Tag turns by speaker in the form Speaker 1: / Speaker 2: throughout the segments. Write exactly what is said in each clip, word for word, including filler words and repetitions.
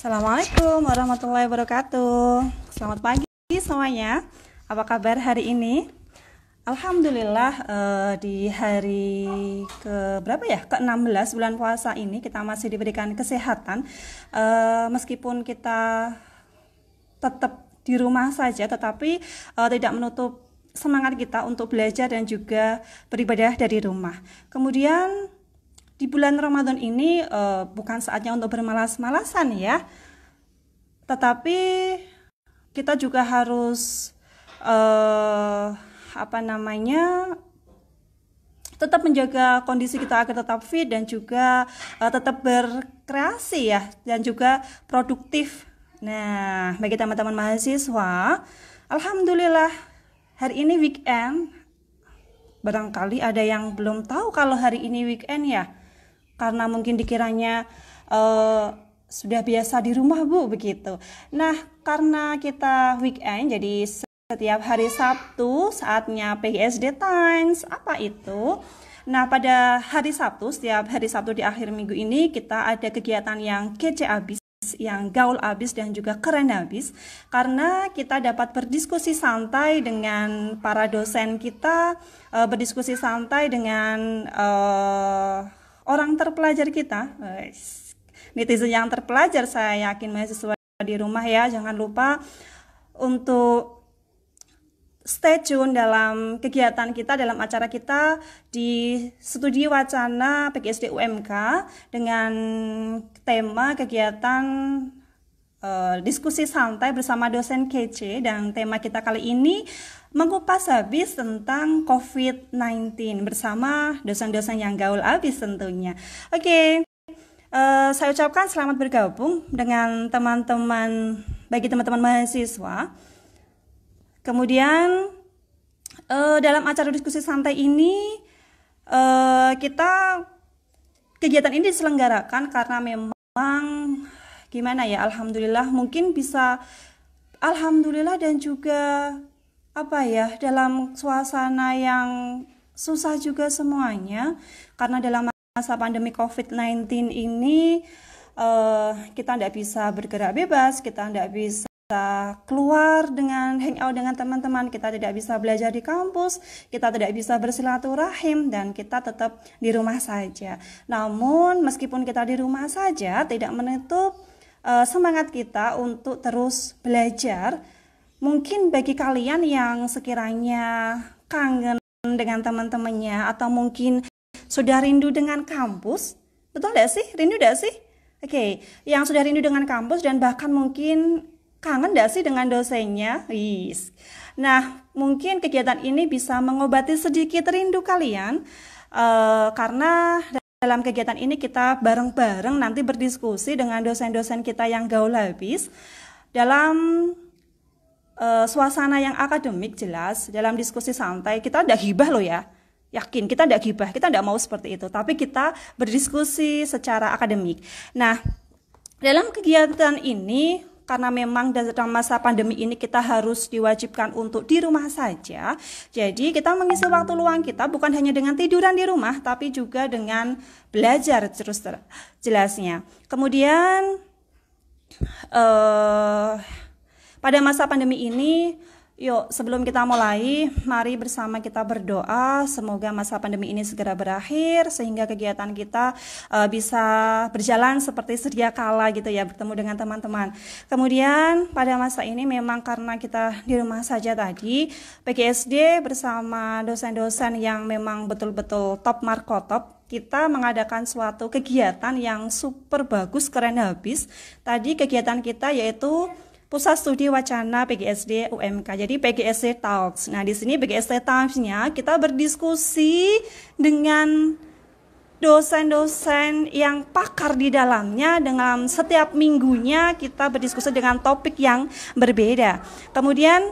Speaker 1: Assalamualaikum warahmatullahi wabarakatuh. Selamat pagi semuanya. Apa kabar hari ini? Alhamdulillah eh, di hari ke berapa ya? ke enam belas bulan puasa ini kita masih diberikan kesehatan. Eh, meskipun kita tetap di rumah saja, tetapi eh, tidak menutup semangat kita untuk belajar dan juga beribadah dari rumah. Kemudian di bulan Ramadan ini uh, bukan saatnya untuk bermalas-malasan ya, tetapi kita juga harus uh, apa namanya tetap menjaga kondisi kita agar tetap fit dan juga uh, tetap berkreasi ya, dan juga produktif. Nah, bagi teman-teman mahasiswa, alhamdulillah hari ini weekend. Barangkali ada yang belum tahu kalau hari ini weekend ya, karena mungkin dikiranya uh, sudah biasa di rumah Bu begitu. Nah, karena kita weekend, jadi setiap hari Sabtu saatnya P G S D Times. Apa itu? Nah, pada hari Sabtu, setiap hari Sabtu di akhir minggu ini kita ada kegiatan yang kece abis, yang gaul abis dan juga keren abis, karena kita dapat berdiskusi santai dengan para dosen kita, uh, berdiskusi santai dengan uh, orang terpelajar kita, netizen yang terpelajar. Saya yakin mahasiswa di rumah ya, jangan lupa untuk stay tune dalam kegiatan kita, dalam acara kita di Studi Wacana P G S D U M K dengan tema kegiatan uh, diskusi santai bersama dosen kece, dan tema kita kali ini mengupas habis tentang covid sembilan belas bersama dosen-dosen yang gaul habis tentunya. Oke, uh, saya ucapkan selamat bergabung dengan teman-teman, bagi teman-teman mahasiswa. Kemudian uh, dalam acara diskusi santai ini uh, kita kegiatan ini diselenggarakan karena memang gimana ya, alhamdulillah mungkin bisa alhamdulillah dan juga apa ya, dalam suasana yang susah juga semuanya, karena dalam masa pandemi covid sembilan belas ini uh, kita tidak bisa bergerak bebas, kita tidak bisa keluar dengan hangout dengan teman-teman, kita tidak bisa belajar di kampus, kita tidak bisa bersilaturahim, dan kita tetap di rumah saja. Namun meskipun kita di rumah saja, tidak menutup uh, semangat kita untuk terus belajar. Mungkin bagi kalian yang sekiranya kangen dengan teman-temannya, atau mungkin sudah rindu dengan kampus, betul gak sih? Rindu gak sih? Oke, yang sudah rindu dengan kampus dan bahkan mungkin kangen gak sih dengan dosennya? Wis. Nah, mungkin kegiatan ini bisa mengobati sedikit rindu kalian, uh, karena dalam kegiatan ini kita bareng-bareng nanti berdiskusi dengan dosen-dosen kita yang gaul habis dalam Uh, suasana yang akademik. Jelas dalam diskusi santai kita tidak gibah loh ya, yakin kita tidak gibah, kita tidak mau seperti itu, tapi kita berdiskusi secara akademik. Nah, dalam kegiatan ini karena memang dalam masa pandemi ini kita harus diwajibkan untuk di rumah saja, jadi kita mengisi waktu luang kita bukan hanya dengan tiduran di rumah, tapi juga dengan belajar terus ter- jelasnya. Kemudian uh, pada masa pandemi ini, yuk sebelum kita mulai, mari bersama kita berdoa semoga masa pandemi ini segera berakhir, sehingga kegiatan kita uh, bisa berjalan seperti sedia kala gitu ya, bertemu dengan teman-teman. Kemudian pada masa ini memang karena kita di rumah saja tadi, P G S D bersama dosen-dosen yang memang betul-betul top markotop, kita mengadakan suatu kegiatan yang super bagus, keren habis. Tadi kegiatan kita yaitu Pusat Studi Wacana P G S D U M K, jadi P G S D Talks. Nah, di sini P G S D Talks-nya kita berdiskusi dengan dosen-dosen yang pakar di dalamnya. Dengan setiap minggunya kita berdiskusi dengan topik yang berbeda. Kemudian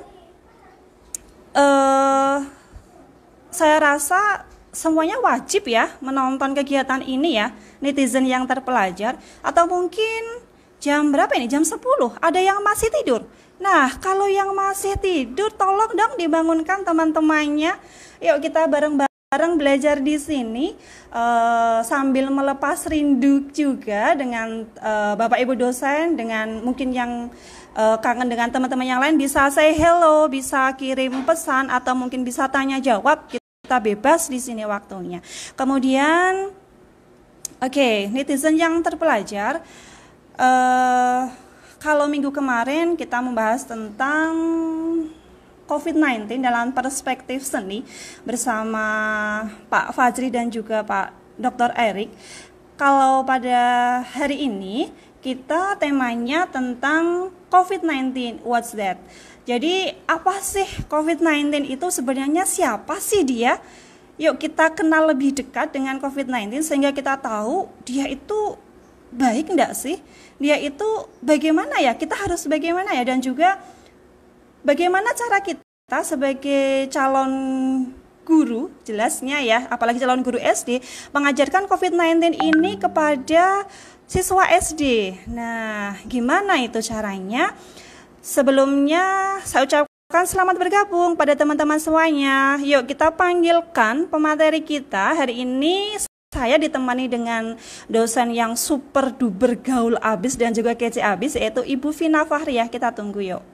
Speaker 1: eh, saya rasa semuanya wajib ya menonton kegiatan ini ya, netizen yang terpelajar. Atau mungkin jam berapa ini? jam sepuluh. Ada yang masih tidur. Nah, kalau yang masih tidur tolong dong dibangunkan teman-temannya. Yuk kita bareng-bareng bareng belajar di sini uh, sambil melepas rindu juga dengan uh, Bapak Ibu dosen, dengan mungkin yang uh, kangen dengan teman-teman yang lain bisa say hello, bisa kirim pesan atau mungkin bisa tanya jawab, kita bebas di sini waktunya. Kemudian oke, okay, netizen yang terpelajar, uh, kalau minggu kemarin kita membahas tentang covid sembilan belas dalam perspektif seni bersama Pak Fajri dan juga Pak doktor Erik. Kalau pada hari ini kita temanya tentang covid sembilan belas, what's that? Jadi apa sih covid sembilan belas itu sebenarnya, siapa sih dia? Yuk kita kenal lebih dekat dengan covid sembilan belas sehingga kita tahu dia itu baik enggak sih? Dia itu bagaimana ya? Kita harus bagaimana ya? Dan juga bagaimana cara kita sebagai calon guru, jelasnya ya, apalagi calon guru S D, mengajarkan covid sembilan belas ini kepada siswa S D. Nah, gimana itu caranya? Sebelumnya saya ucapkan selamat bergabung pada teman-teman semuanya. Yuk kita panggilkan pemateri kita hari ini. Saya ditemani dengan dosen yang super duper gaul abis dan juga kece abis, yaitu Ibu Vina Fahriah. Kita tunggu yuk.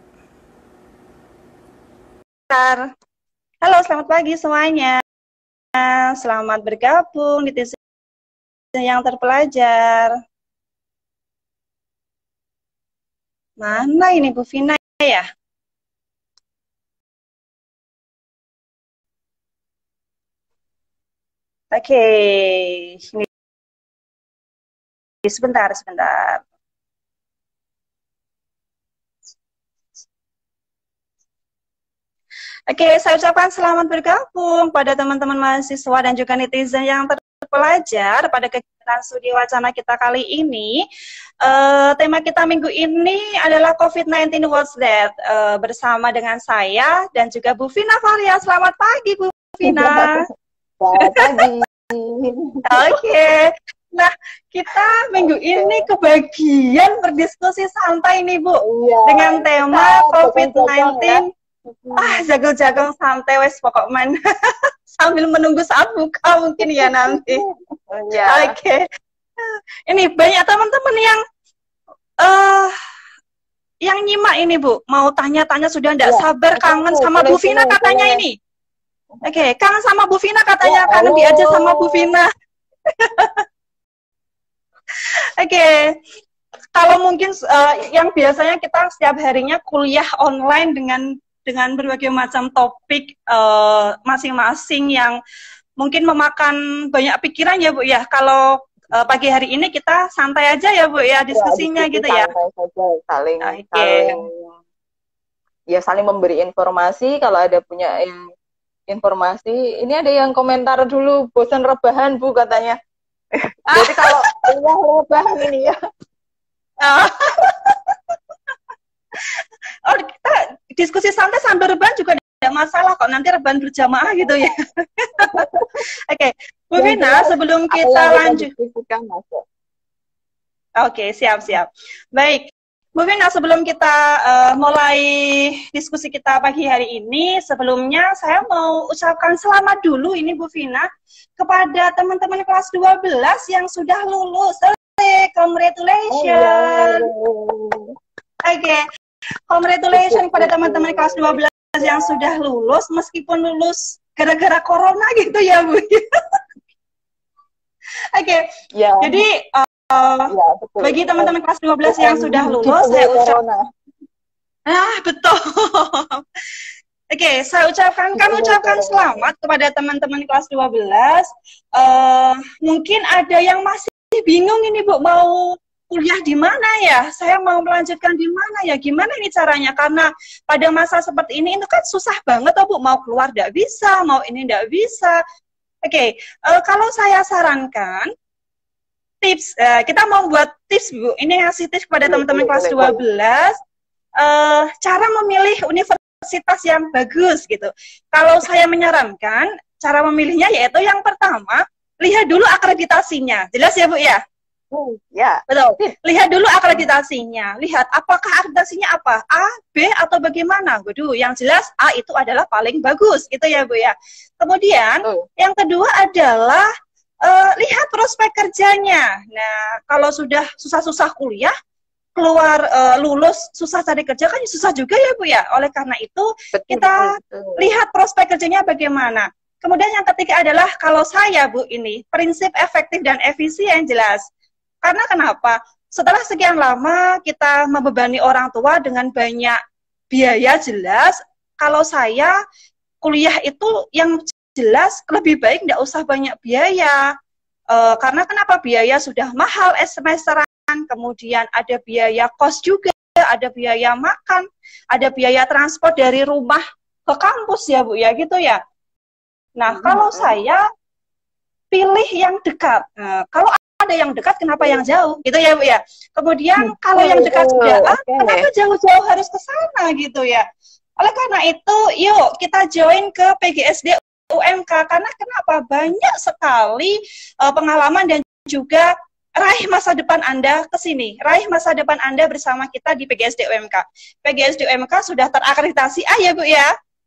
Speaker 1: Halo, selamat pagi semuanya. Selamat bergabung di netizen yang terpelajar. Mana ini Bu Vina ya? Oke, ini sebentar, sebentar. Oke, saya ucapkan selamat bergabung pada teman-teman mahasiswa dan juga netizen yang terpelajar pada kegiatan studi wacana kita kali ini. Uh, tema kita minggu ini adalah covid sembilan belas What's That? Uh, bersama dengan saya dan juga Bu Vina Fahriah. Selamat pagi Bu Vina.
Speaker 2: Selamat pagi.
Speaker 1: Oke. Okay. Nah, kita minggu ini kebagian berdiskusi santai nih Bu, iya, dengan tema covid sembilan belas. Ah, jago-jago santai wes pokok man. Sambil menunggu saat buka mungkin ya nanti. Ya. Oke. Okay. Ini banyak teman-teman yang uh, yang nyimak ini Bu, mau tanya-tanya sudah tidak ya, sabar, kangen sama Bu Vina katanya boleh. Ini. Oke, okay. Kangen sama Bu Vina katanya, ya, kangen diajar sama Bu Vina. Oke. Okay. Kalau mungkin uh, yang biasanya kita setiap harinya kuliah online dengan dengan berbagai macam topik masing-masing uh, yang mungkin memakan banyak pikiran ya Bu ya. Kalau uh, pagi hari ini kita santai aja ya Bu ya diskusinya ya, gitu ya.
Speaker 2: Santai saja, saling, okay. saling ya saling memberi informasi. Kalau ada punya informasi, ini ada yang komentar dulu bosan rebahan Bu katanya. Jadi kalau punya rebahan ini ya.
Speaker 1: Oh, kita diskusi santai sambil rebahan juga tidak masalah kok, nanti rebahan berjamaah gitu ya. Oke, okay. Bu Vina, sebelum kita lanjut. Oke, okay, siap-siap. Baik, Bu Vina, sebelum kita uh, mulai diskusi kita pagi hari ini, sebelumnya saya mau ucapkan selamat dulu ini Bu Vina kepada teman-teman kelas dua belas yang sudah lulus. Congratulations. Oke. Okay. Congratulations pada teman-teman kelas dua belas yang sudah lulus, meskipun lulus gara-gara corona gitu ya Bu. Oke, okay. Ya. Jadi uh, ya, bagi teman-teman kelas dua belas yang sudah lulus, saya ucapkan, ah betul. Oke, okay, saya ucapkan, kami ucapkan selamat kepada teman-teman kelas dua belas. Uh, mungkin ada yang masih bingung ini Bu, mau kuliah di mana ya? Saya mau melanjutkan di mana ya? Gimana ini caranya? Karena pada masa seperti ini itu kan susah banget oh Bu, mau keluar tidak bisa, mau ini tidak bisa. Oke, okay. uh, kalau saya sarankan tips, uh, kita mau buat tips Bu. Ini ngasih tips kepada teman-teman kelas dua belas, uh, cara memilih universitas yang bagus gitu. Kalau saya menyarankan cara memilihnya yaitu yang pertama, lihat dulu akreditasinya. Jelas ya Bu ya?
Speaker 2: Oh, ya.
Speaker 1: Betul. Lihat dulu akreditasinya. Lihat apakah akreditasinya apa? A, B, atau bagaimana? Waduh, yang jelas A itu adalah paling bagus. Gitu ya, Bu ya. Kemudian, oh. yang kedua adalah uh, lihat prospek kerjanya. Nah, kalau sudah susah-susah kuliah, keluar uh, lulus, susah cari kerja, kan susah juga ya, Bu ya. Oleh karena itu, betul, kita betul, betul. lihat prospek kerjanya bagaimana. Kemudian yang ketiga adalah, kalau saya, Bu, ini, prinsip efektif dan efisien jelas. Karena kenapa? Setelah sekian lama kita membebani orang tua dengan banyak biaya jelas, kalau saya kuliah itu yang jelas lebih baik tidak usah banyak biaya. E, karena kenapa? Biaya sudah mahal semesteran, kemudian ada biaya kos juga, ada biaya makan, ada biaya transport dari rumah ke kampus ya Bu ya, gitu ya. Nah, hmm. kalau saya pilih yang dekat. Nah, kalau ada yang dekat, kenapa yang jauh? Gitu ya, Bu ya. Kemudian, kalau yang dekat sudah, ah, okay. kenapa jauh-jauh harus ke sana gitu ya? Oleh karena itu, yuk kita join ke P G S D U M K. Karena kenapa? Banyak sekali uh, pengalaman dan juga raih masa depan Anda ke sini. Raih masa depan Anda bersama kita di P G S D U M K. P G S D U M K sudah terakreditasi A ya, Bu ya?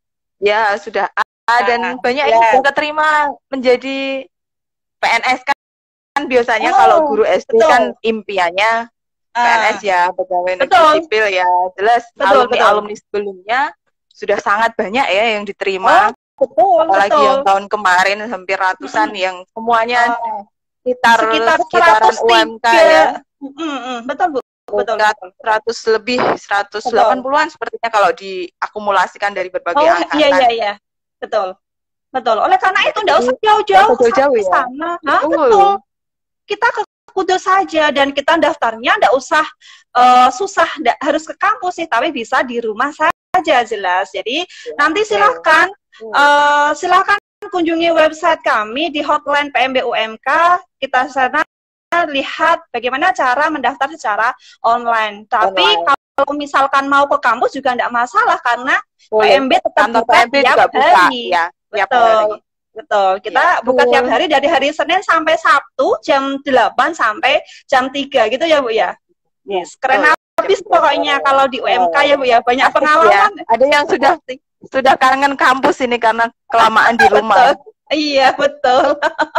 Speaker 2: Ya, sudah A. Dan nah, banyak ya. yang keterima menjadi P N S kan. Kan biasanya oh, kalau guru S D betul. kan impiannya P N S ya, pegawai negeri sipil ya, jelas betul, alumni betul. alumni sebelumnya sudah sangat banyak ya yang diterima, oh, betul, apalagi betul. yang tahun kemarin hampir ratusan hmm. yang semuanya oh. sekitar
Speaker 1: sekitar
Speaker 2: sekitaran U M K ya,
Speaker 1: hmm, betul Bu, betul,
Speaker 2: seratus lebih seratus delapan puluhan sepertinya kalau diakumulasikan dari berbagai
Speaker 1: oh,
Speaker 2: angkatan.
Speaker 1: Iya iya iya, betul, betul. Oleh karena itu tidak usah jauh-jauh ke sana, ya? Betul. Kita ke Kudus saja dan kita daftarnya tidak usah uh, susah, ndak harus ke kampus sih, tapi bisa di rumah saja jelas. Jadi ya, nanti silahkan uh, silahkan kunjungi website kami di hotline P M B U M K. Kita sana lihat bagaimana cara mendaftar secara online. Tapi online. kalau misalkan mau ke kampus juga tidak masalah karena oh, P M B tetap buka tiap hari. Ya, tiap hari. Betul, kita ya, buka tiap hari dari hari Senin sampai Sabtu jam delapan sampai jam tiga gitu ya Bu ya. Yes, keren oh, habis ya, pokoknya betul. Kalau di U M K ya Bu ya, banyak asik pengalaman.
Speaker 2: Ya. Ada yang sudah sudah kangen kampus ini karena kelamaan di rumah.
Speaker 1: Betul. Iya, betul.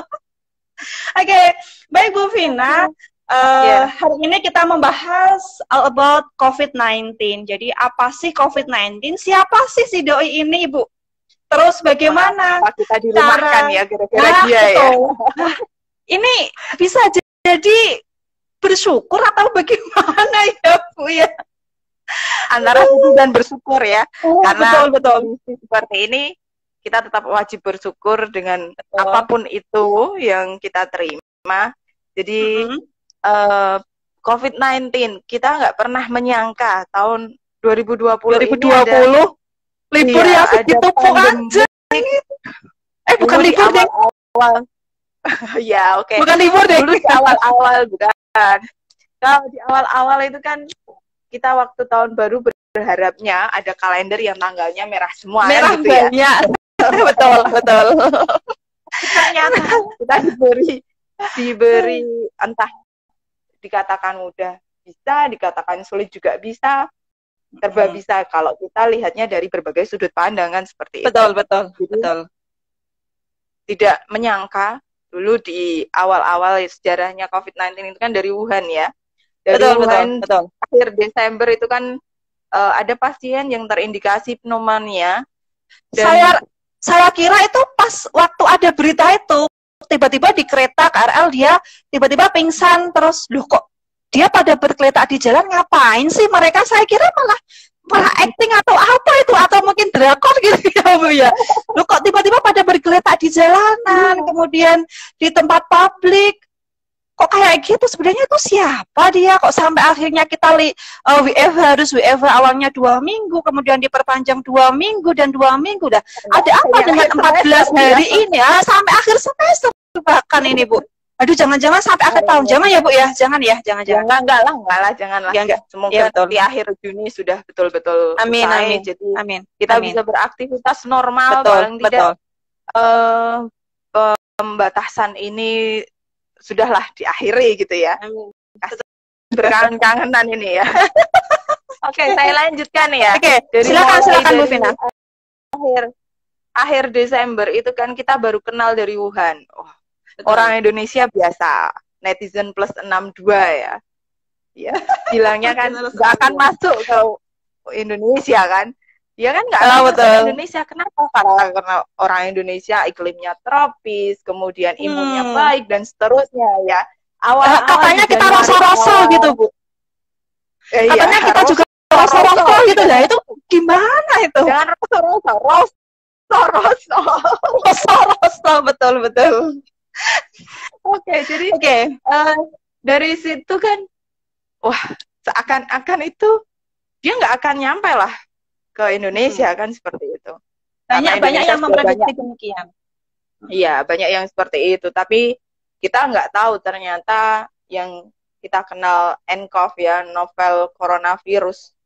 Speaker 1: Oke, okay. Baik Bu Vina, uh, yeah. hari ini kita membahas all about COVID sembilan belas. Jadi apa sih COVID sembilan belas? Siapa sih si doi ini Bu? Terus bagaimana
Speaker 2: Apa kita dirumahkan cara... ya kira-kira nah, dia ya?
Speaker 1: Ini bisa jadi bersyukur atau bagaimana ya Bu ya?
Speaker 2: Antara itu dan bersyukur ya.
Speaker 1: Oh,
Speaker 2: Karena
Speaker 1: betul, betul.
Speaker 2: seperti ini kita tetap wajib bersyukur dengan betul. apapun itu yang kita terima. Jadi mm-hmm. uh, COVID sembilan belas kita nggak pernah menyangka tahun dua ribu dua puluh,
Speaker 1: dua ribu dua puluh
Speaker 2: ini ada
Speaker 1: libur
Speaker 2: iya,
Speaker 1: ya ditupuk aja. Eh bukan libur deh.
Speaker 2: Awal. Ya oke. Okay.
Speaker 1: Bukan libur deh.
Speaker 2: Dulu di awal-awal bukan. Kalau di awal-awal itu kan kita waktu tahun baru berharapnya ada kalender yang tanggalnya merah semua.
Speaker 1: Merah
Speaker 2: gitu ya.
Speaker 1: banyak. betul betul.
Speaker 2: Ternyata kita diberi diberi entah dikatakan mudah bisa, dikatakan sulit juga bisa. Serba hmm. bisa kalau kita lihatnya dari berbagai sudut pandangan seperti
Speaker 1: betul,
Speaker 2: itu.
Speaker 1: Betul, betul,
Speaker 2: Jadi,
Speaker 1: betul.
Speaker 2: Tidak menyangka dulu di awal-awal sejarahnya COVID sembilan belas itu kan dari Wuhan ya. Dari
Speaker 1: betul,
Speaker 2: Wuhan
Speaker 1: betul, betul.
Speaker 2: akhir Desember itu kan uh, ada pasien yang terindikasi pneumonia.
Speaker 1: Dan saya saya kira itu pas waktu ada berita itu tiba-tiba di kereta K R L dia tiba-tiba pingsan terus loh kok dia pada bergeletak di jalan ngapain sih mereka? Saya kira malah malah acting atau apa itu atau mungkin drakor gitu ya Bu ya. Loh kok tiba-tiba pada bergeletak di jalanan, hmm. kemudian di tempat publik. Kok kayak gitu sebenarnya itu siapa dia? Kok sampai akhirnya kita li, uh, W F H harus W F H awalnya dua minggu, kemudian diperpanjang dua minggu dan dua minggu dah. Ada apa ya, dengan empat belas hari ya. ini? Ah, sampai akhir semester bahkan ini Bu. Aduh, jangan-jangan sampai akhir tahun, jangan ya Bu ya, jangan ya, jangan-jangan.
Speaker 2: Enggak, enggak lah, enggak lah, janganlah. Ya, enggak. Semoga ya, di akhir Juni sudah betul-betul
Speaker 1: amin,
Speaker 2: usai,
Speaker 1: amin.
Speaker 2: jadi
Speaker 1: amin.
Speaker 2: kita
Speaker 1: amin.
Speaker 2: bisa beraktivitas normal,
Speaker 1: betul,
Speaker 2: paling
Speaker 1: betul.
Speaker 2: tidak uh, pembatasan ini sudahlah diakhiri gitu ya. Berkangen-kangenan ini ya. Oke, okay, saya lanjutkan ya.
Speaker 1: Oke, okay, silakan silakan Bu Vina.
Speaker 2: Akhir akhir Desember itu kan kita baru kenal dari Wuhan. Oh, orang Indonesia biasa, netizen plus enam puluh dua ya. Ya, bilangnya kan nggak akan masuk ke Indonesia kan. Ya kan nggak
Speaker 1: oh,
Speaker 2: masuk ke Indonesia. Kenapa? Karena, karena orang Indonesia iklimnya tropis, kemudian imunnya hmm. baik dan seterusnya ya. Awal
Speaker 1: uh, katanya kita rasa-rasa gitu Bu.
Speaker 2: Eh,
Speaker 1: katanya
Speaker 2: iya,
Speaker 1: kita juga rasa-rasa gitu ya. Itu gimana itu?
Speaker 2: Jangan rasa-rasa, rasa-rasa. Rasa-rasa, betul betul. Oke, okay, jadi oke okay. uh, dari situ kan, wah seakan-akan itu dia nggak akan nyampe lah ke Indonesia hmm. kan seperti itu.
Speaker 1: Banyak banyak yang memprediksi demikian.
Speaker 2: Iya, banyak yang seperti itu. Tapi kita nggak tahu ternyata yang kita kenal N C O V ya, novel coronavirus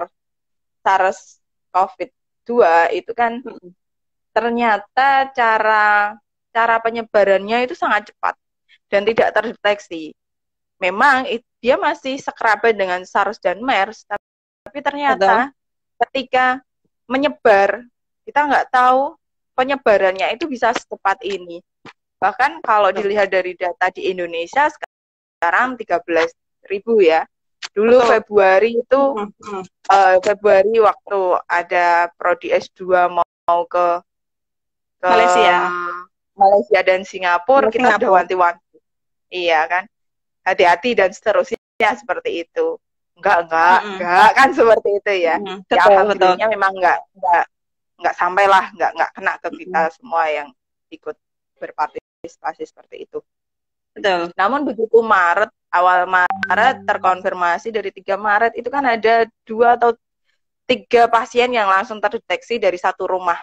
Speaker 2: SARS-CoV dua itu kan hmm. ternyata cara cara penyebarannya itu sangat cepat dan tidak terdeteksi. Memang it, dia masih sekerabat dengan SARS dan MERS, tapi, tapi ternyata Betul. ketika menyebar, kita nggak tahu penyebarannya itu bisa secepat ini. Bahkan kalau dilihat dari data di Indonesia sekarang tiga belas ribu ya. Dulu Betul. Februari itu, hmm. uh, Februari waktu ada prodi S dua mau, mau ke, ke
Speaker 1: Malaysia.
Speaker 2: Malaysia dan Singapura,
Speaker 1: Singapura.
Speaker 2: kita sudah wanti-wanti. Iya kan? Hati-hati dan seterusnya seperti itu. Enggak, enggak, mm-hmm. enggak kan seperti itu ya. Mm-hmm. Ya alhamdulillahnya memang enggak, enggak, enggak sampailah, enggak, enggak kena ke kita mm-hmm. semua yang ikut berpartisipasi seperti itu.
Speaker 1: Betul.
Speaker 2: Namun begitu Maret, awal Maret terkonfirmasi dari tiga Maret itu kan ada dua atau tiga pasien yang langsung terdeteksi dari satu rumah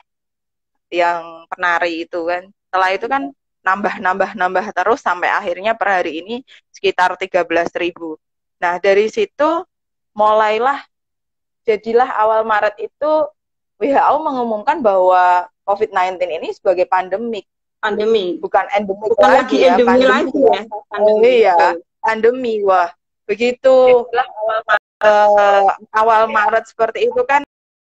Speaker 2: yang penari itu kan. Setelah itu kan nambah-nambah-nambah terus sampai akhirnya per hari ini sekitar tiga belas ribu. Nah, dari situ mulailah, jadilah awal Maret itu W H O mengumumkan bahwa COVID sembilan belas ini sebagai pandemik.
Speaker 1: Pandemi.
Speaker 2: Bukan endemik
Speaker 1: Bukan
Speaker 2: lagi ya.
Speaker 1: Endemi
Speaker 2: pandemi
Speaker 1: lagi ya.
Speaker 2: Pandemi. Oh, iya, pandemi. Wah, begitu awal, uh, awal Maret seperti itu kan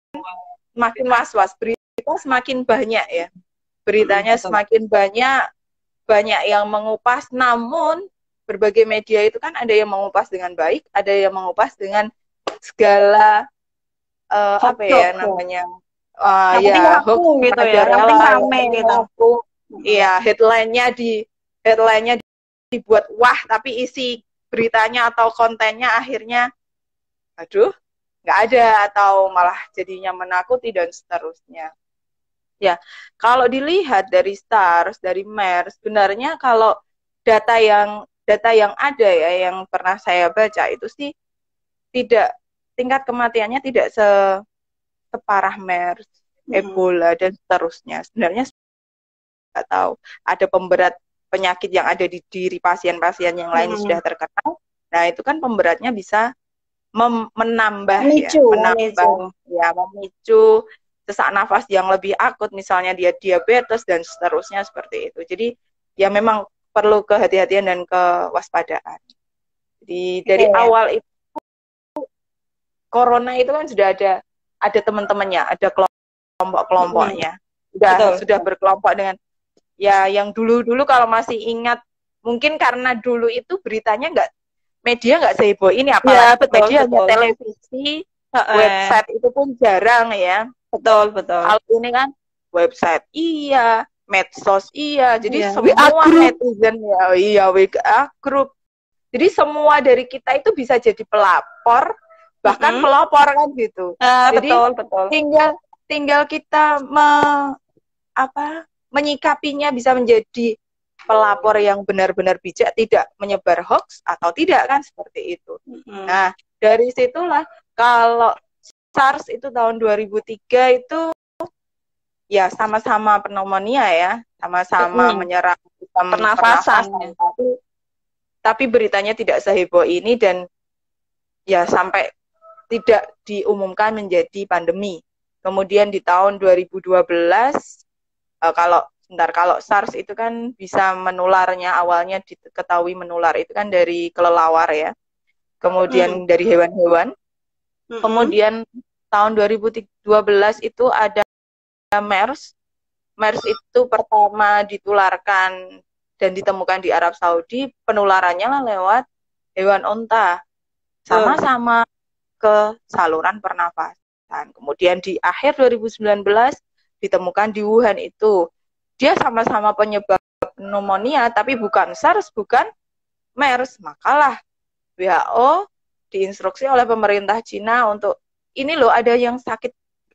Speaker 2: makin was-was. Berita semakin banyak ya. Beritanya hmm, semakin banyak, banyak yang mengupas, namun berbagai media itu kan ada yang mengupas dengan baik, ada yang mengupas dengan segala uh, apa ya namanya, uh, ya hoax
Speaker 1: gitu ya, yang rame gitu.
Speaker 2: Iya, headline-nya di headline-nya dibuat wah, tapi isi beritanya atau kontennya akhirnya, aduh, nggak ada atau malah jadinya menakuti dan seterusnya. Ya, kalau dilihat dari SARS, dari MERS, sebenarnya kalau data yang data yang ada ya, yang pernah saya baca itu sih tidak, tingkat kematiannya tidak se, separah MERS, hmm. Ebola dan seterusnya. Sebenarnya nggak tahu. Ada pemberat penyakit yang ada di diri pasien-pasien yang lain hmm. sudah terkenal. Nah itu kan pemberatnya bisa mem, menambah
Speaker 1: memicu,
Speaker 2: ya, menambah memicu. ya, memicu sesak nafas yang lebih akut, misalnya dia diabetes dan seterusnya seperti itu. Jadi ya memang perlu kehati-hatian dan kewaspadaan. Jadi dari yeah. awal itu corona itu kan sudah ada ada teman-temannya, ada kelompok-kelompoknya. Sudah Betul. sudah berkelompok dengan ya yang dulu-dulu kalau masih ingat, mungkin karena dulu itu beritanya nggak, media nggak seheboh ini, apalagi ya, betul, media betul. televisi, uh, website itu pun jarang ya.
Speaker 1: Betul, betul.
Speaker 2: Kalau ini kan website iya, medsos iya, jadi
Speaker 1: yeah.
Speaker 2: semua netizen ya, iya W A group. Jadi semua dari kita itu bisa jadi pelapor, bahkan mm-hmm. pelopor kan gitu.
Speaker 1: Uh,
Speaker 2: jadi
Speaker 1: betul, betul.
Speaker 2: tinggal tinggal kita me, apa menyikapinya, bisa menjadi pelapor yang benar-benar bijak, tidak menyebar hoax atau tidak kan seperti itu. Mm-hmm. Nah dari situlah kalau SARS itu tahun dua ribu tiga itu ya sama-sama pneumonia ya, sama-sama hmm. menyerang sistem pernafasan, tapi, tapi beritanya tidak seheboh ini dan ya sampai tidak diumumkan menjadi pandemi. Kemudian di tahun dua ribu dua belas uh, kalau Bentar, kalau SARS itu kan bisa menularnya, awalnya diketahui menular itu kan dari kelelawar ya. Kemudian
Speaker 1: Hmm.
Speaker 2: dari hewan-hewan.
Speaker 1: Mm-mm.
Speaker 2: Kemudian tahun dua ribu dua belas itu ada MERS. MERS itu pertama ditularkan dan ditemukan di Arab Saudi, penularannya lah lewat hewan onta. Sama-sama ke saluran pernafasan. Kemudian di akhir dua ribu sembilan belas ditemukan di Wuhan itu. Dia sama-sama penyebab pneumonia, tapi bukan SARS, bukan MERS. Makalah W H O diinstruksi oleh pemerintah Cina untuk, ini loh ada yang sakit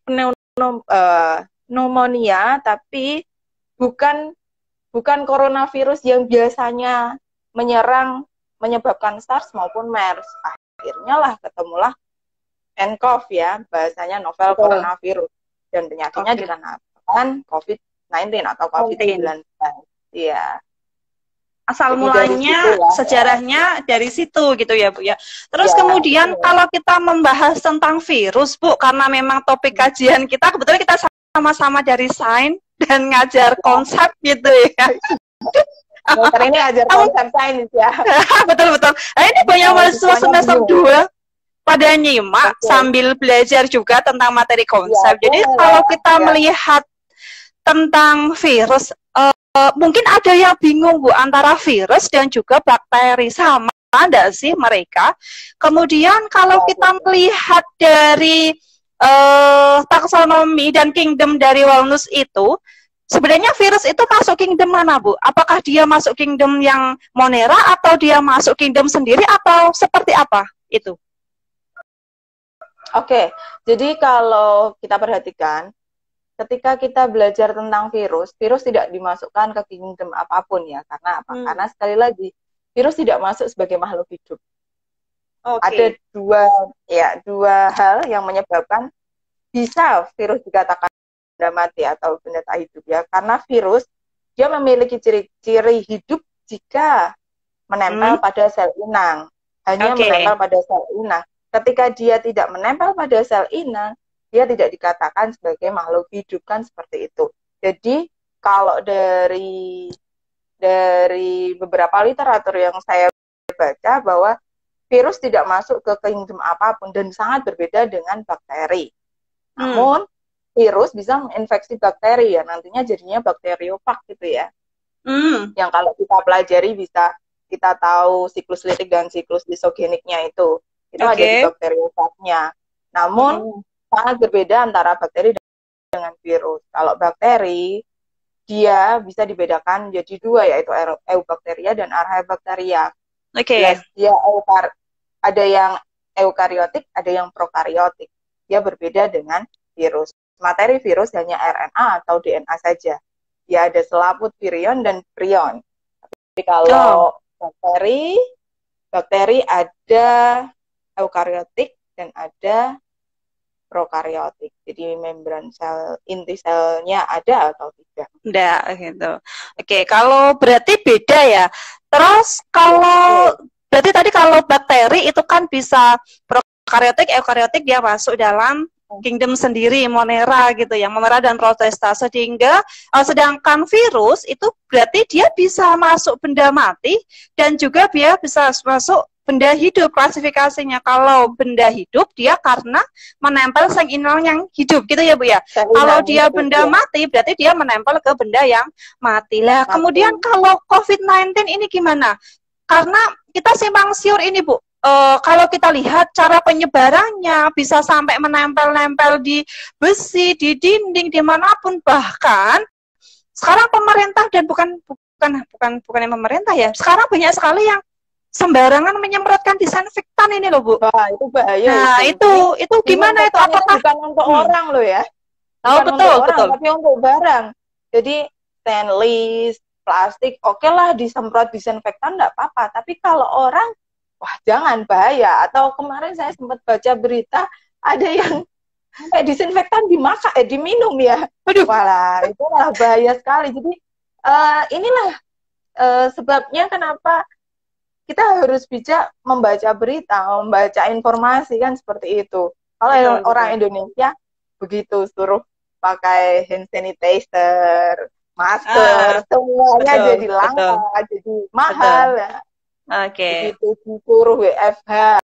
Speaker 2: pneumonia, tapi bukan bukan coronavirus yang biasanya menyerang, menyebabkan SARS maupun MERS. Akhirnya lah ketemulah N C O V ya, bahasanya novel oh. coronavirus, dan penyakitnya okay. dinamakan COVID sembilan belas atau COVID sembilan belas. Iya.
Speaker 1: Asal Jadi mulanya dari situ, sejarahnya ya. Dari situ gitu ya Bu ya. Terus ya, kemudian ya. Kalau kita membahas tentang virus Bu, karena memang topik kajian kita kebetulan kita sama-sama dari sains dan ngajar konsep gitu ya.
Speaker 2: Karena ini ngajar konsep sains ya.
Speaker 1: Betul betul. Nah, ini banyak mahasiswa semester dua pada nyimak okay. sambil belajar juga tentang materi konsep. Ya, Jadi ya, kalau kita ya. melihat tentang virus, uh, uh, mungkin ada yang bingung Bu antara virus dan juga bakteri, sama enggak sih mereka? Kemudian kalau kita melihat dari uh, taksonomi dan kingdom dari Walnuts itu, sebenarnya virus itu masuk kingdom mana Bu? Apakah dia masuk kingdom yang Monera atau dia masuk kingdom sendiri atau seperti apa itu?
Speaker 2: Oke, jadi kalau kita perhatikan, ketika kita belajar tentang virus, virus tidak dimasukkan ke kingdom apapun ya. Karena apa? Hmm. Karena sekali lagi, virus tidak masuk sebagai makhluk hidup. Okay. Ada dua ya dua hal yang menyebabkan bisa virus dikatakan benda mati atau benda tak hidup ya. Karena virus dia memiliki ciri-ciri hidup jika menempel hmm. pada sel inang. Hanya okay. menempel pada sel inang. Ketika dia tidak menempel pada sel inang, dia tidak dikatakan sebagai makhluk hidup, kan seperti itu. Jadi kalau dari dari beberapa literatur yang saya baca bahwa virus tidak masuk ke kingdom apapun dan sangat berbeda dengan bakteri. Hmm. Namun virus bisa menginfeksi bakteri ya, nantinya jadinya bakteriofag gitu ya. Hmm. Yang kalau kita pelajari bisa kita tahu siklus litik dan siklus lisogeniknya itu. Itu okay. ada di bakteriofagnya. Namun hmm. sangat berbeda antara bakteri dengan virus. Kalau bakteri, dia bisa dibedakan jadi dua, yaitu eubakteria dan archaebacteria. Oke. Okay. Dia eukar ada yang eukariotik, ada yang prokariotik. Dia berbeda dengan virus. Materi virus hanya R N A atau D N A saja. Dia ada selaput virion dan prion. Tapi kalau oh. bakteri, bakteri ada eukariotik dan ada prokariotik. Jadi membran sel inti selnya ada atau tidak?
Speaker 1: Tidak gitu. Oke, kalau berarti beda ya. Terus kalau berarti tadi kalau bakteri itu kan bisa prokariotik, eukariotik dia masuk dalam kingdom sendiri, Monera gitu ya, Monera dan Protista. Sehingga uh, sedangkan virus itu berarti dia bisa masuk benda mati dan juga dia bisa masuk benda hidup. Klasifikasinya kalau benda hidup dia karena menempel sel inang yang hidup gitu ya Bu ya. Kalau dia benda ya. mati berarti dia menempel ke benda yang mati lah. Kemudian kalau COVID sembilan belas ini gimana? Karena kita simpang siur ini Bu. Uh, kalau kita lihat cara penyebarannya bisa sampai menempel-nempel di besi, di dinding, dimanapun, bahkan sekarang pemerintah dan bukan bukan bukan bukan yang pemerintah ya. Sekarang banyak sekali yang sembarangan menyemprotkan disinfektan ini loh Bu.
Speaker 2: Wah, itu bahaya.
Speaker 1: Nah, itu itu, itu gimana itu? Apakah
Speaker 2: bukan untuk hmm. orang loh ya? Bukan
Speaker 1: oh, betul,
Speaker 2: untuk
Speaker 1: betul.
Speaker 2: Orang, tapi untuk barang. Jadi stainless, plastik, oke okay lah disemprot disinfektan enggak apa-apa, tapi kalau orang wah jangan, bahaya. Atau kemarin saya sempat baca berita ada yang sampai disinfektan dimakan eh diminum ya. Aduh, walah, itu lah bahaya sekali. Jadi uh, inilah uh, sebabnya kenapa kita harus bijak membaca berita, membaca informasi kan seperti itu. Kalau betul, orang betul. Indonesia begitu suruh pakai hand sanitizer, masker,
Speaker 1: Ah,
Speaker 2: semuanya
Speaker 1: betul,
Speaker 2: jadi langka,
Speaker 1: betul,
Speaker 2: jadi mahal.
Speaker 1: betul.
Speaker 2: Ya.
Speaker 1: Oke.
Speaker 2: Begitu disuruh W F H,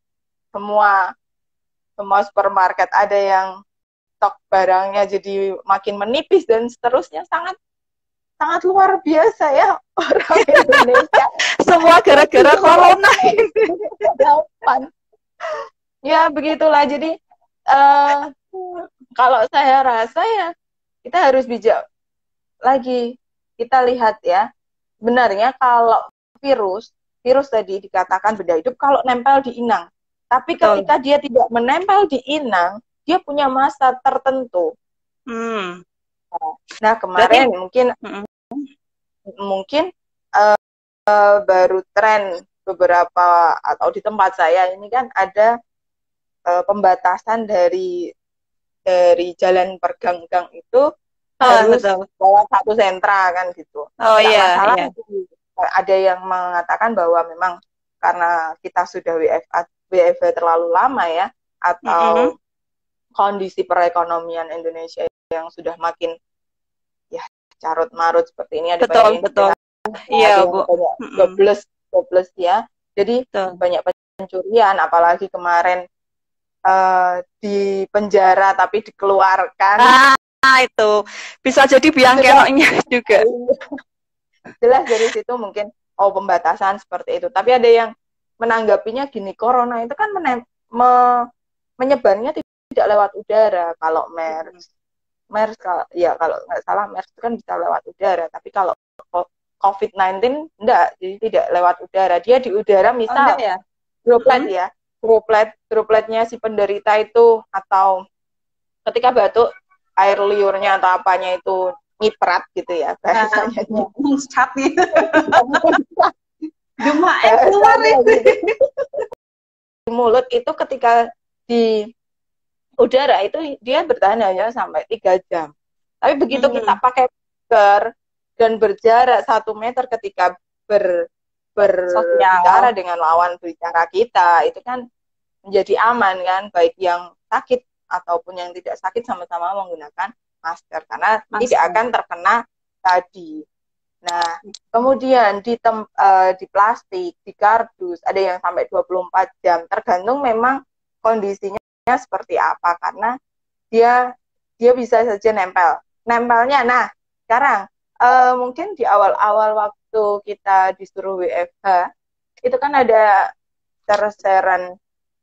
Speaker 2: semua semua supermarket ada yang stok barangnya jadi makin menipis dan seterusnya, sangat sangat luar biasa ya orang Indonesia.
Speaker 1: Semua gara-gara corona.
Speaker 2: Gampang. Ya begitulah, jadi uh, kalau saya rasa ya kita harus bijak lagi. Kita lihat ya, benarnya kalau virus virus tadi dikatakan benda hidup kalau nempel di inang, tapi
Speaker 1: Betul.
Speaker 2: ketika dia tidak menempel di inang, dia punya masa tertentu.
Speaker 1: Hmm.
Speaker 2: Nah kemarin
Speaker 1: Berarti,
Speaker 2: mungkin
Speaker 1: mm-mm.
Speaker 2: mungkin uh, uh, baru tren beberapa, atau di tempat saya ini kan ada uh, pembatasan dari dari jalan pergang-gang itu
Speaker 1: Oh,
Speaker 2: harus
Speaker 1: betul.
Speaker 2: lewat satu sentra kan gitu.
Speaker 1: Oh
Speaker 2: Nggak
Speaker 1: iya,
Speaker 2: masalah.
Speaker 1: iya.
Speaker 2: Ada yang mengatakan bahwa memang karena kita sudah W F H, W F H terlalu lama ya, atau
Speaker 1: Mm-mm.
Speaker 2: kondisi perekonomian Indonesia yang sudah makin ya carut marut seperti ini, ada
Speaker 1: Betul,
Speaker 2: banyak
Speaker 1: betul.
Speaker 2: ada
Speaker 1: Iya,
Speaker 2: yang
Speaker 1: Bu.
Speaker 2: banyak
Speaker 1: Mm-mm.
Speaker 2: jobless jobless ya. Jadi
Speaker 1: Betul.
Speaker 2: banyak pencurian, apalagi kemarin uh, di penjara tapi dikeluarkan.
Speaker 1: Ah, itu bisa jadi biang keroknya juga.
Speaker 2: Jelas dari situ mungkin oh pembatasan seperti itu. Tapi ada yang menanggapinya gini, corona itu kan menem- me- menyebarnya tidak lewat udara. Kalau MERS, MERS kalau ya kalau nggak salah MERS itu kan bisa lewat udara. Tapi kalau covid sembilan belas enggak, jadi tidak lewat udara. Dia di udara misal
Speaker 1: Oh, ya?
Speaker 2: droplet
Speaker 1: Hmm.
Speaker 2: ya, droplet dropletnya si penderita itu, atau ketika batuk air liurnya atau apanya itu ngiprat gitu ya bahasanya.
Speaker 1: Muncrat gitu. Gemain keluar itu.
Speaker 2: Di mulut itu ketika di udara itu dia bertahan hanya sampai tiga jam. Tapi begitu
Speaker 1: Hmm.
Speaker 2: kita pakai masker dan berjarak satu meter ketika ber berbicara dengan lawan bicara kita, itu kan menjadi aman kan, baik yang sakit ataupun yang tidak sakit sama-sama menggunakan masker karena masker. Tidak akan terkena tadi. Nah, kemudian di tem, uh, di plastik, di kardus ada yang sampai dua puluh empat jam, tergantung memang kondisinya seperti apa, karena dia dia bisa saja nempel. Nempelnya, nah sekarang uh, mungkin di awal-awal waktu kita disuruh W F H itu kan ada share-sharean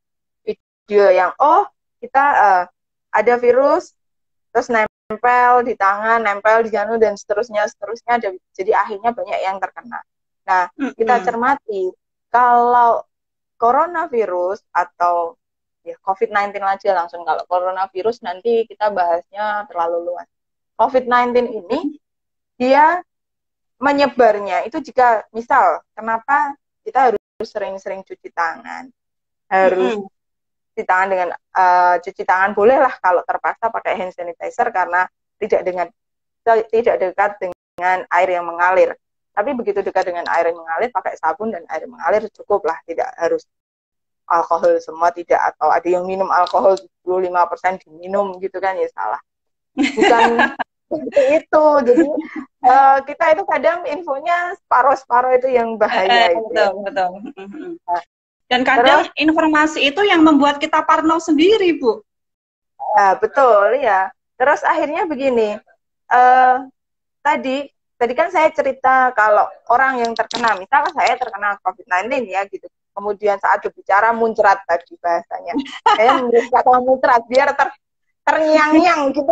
Speaker 2: video yang oh kita uh, ada virus terus nempel di tangan, nempel di janu dan seterusnya seterusnya. Jadi akhirnya banyak yang terkena. Nah kita cermati kalau coronavirus atau ya covid sembilan belas aja langsung, kalau coronavirus nanti kita bahasnya terlalu luas. covid sembilan belas ini dia menyebarnya itu jika misal kenapa kita harus sering-sering cuci tangan, harus mm-hmm. cuci tangan dengan uh, cuci tangan bolehlah kalau terpaksa pakai hand sanitizer karena tidak dengan tidak dekat dengan air yang mengalir. Tapi begitu dekat dengan air yang mengalir pakai sabun dan air mengalir cukuplah, tidak harus alkohol semua, tidak, atau ada yang minum alkohol tujuh puluh lima persen diminum gitu kan, ya salah. Bukan seperti itu. Jadi uh, kita itu kadang infonya separuh-separuh itu yang bahaya.
Speaker 1: Eh,
Speaker 2: itu
Speaker 1: betul,
Speaker 2: ya.
Speaker 1: betul. Dan kadang terus, informasi itu yang membuat kita parno sendiri, Bu.
Speaker 2: Ya, betul ya. Terus akhirnya begini, uh, tadi tadi kan saya cerita kalau orang yang terkena, misalnya saya terkena covid sembilan belas ya gitu. Kemudian saat berbicara muncrat tadi bahasanya. Saya memilih kata muncrat biar ter terngiang-ngiang gitu.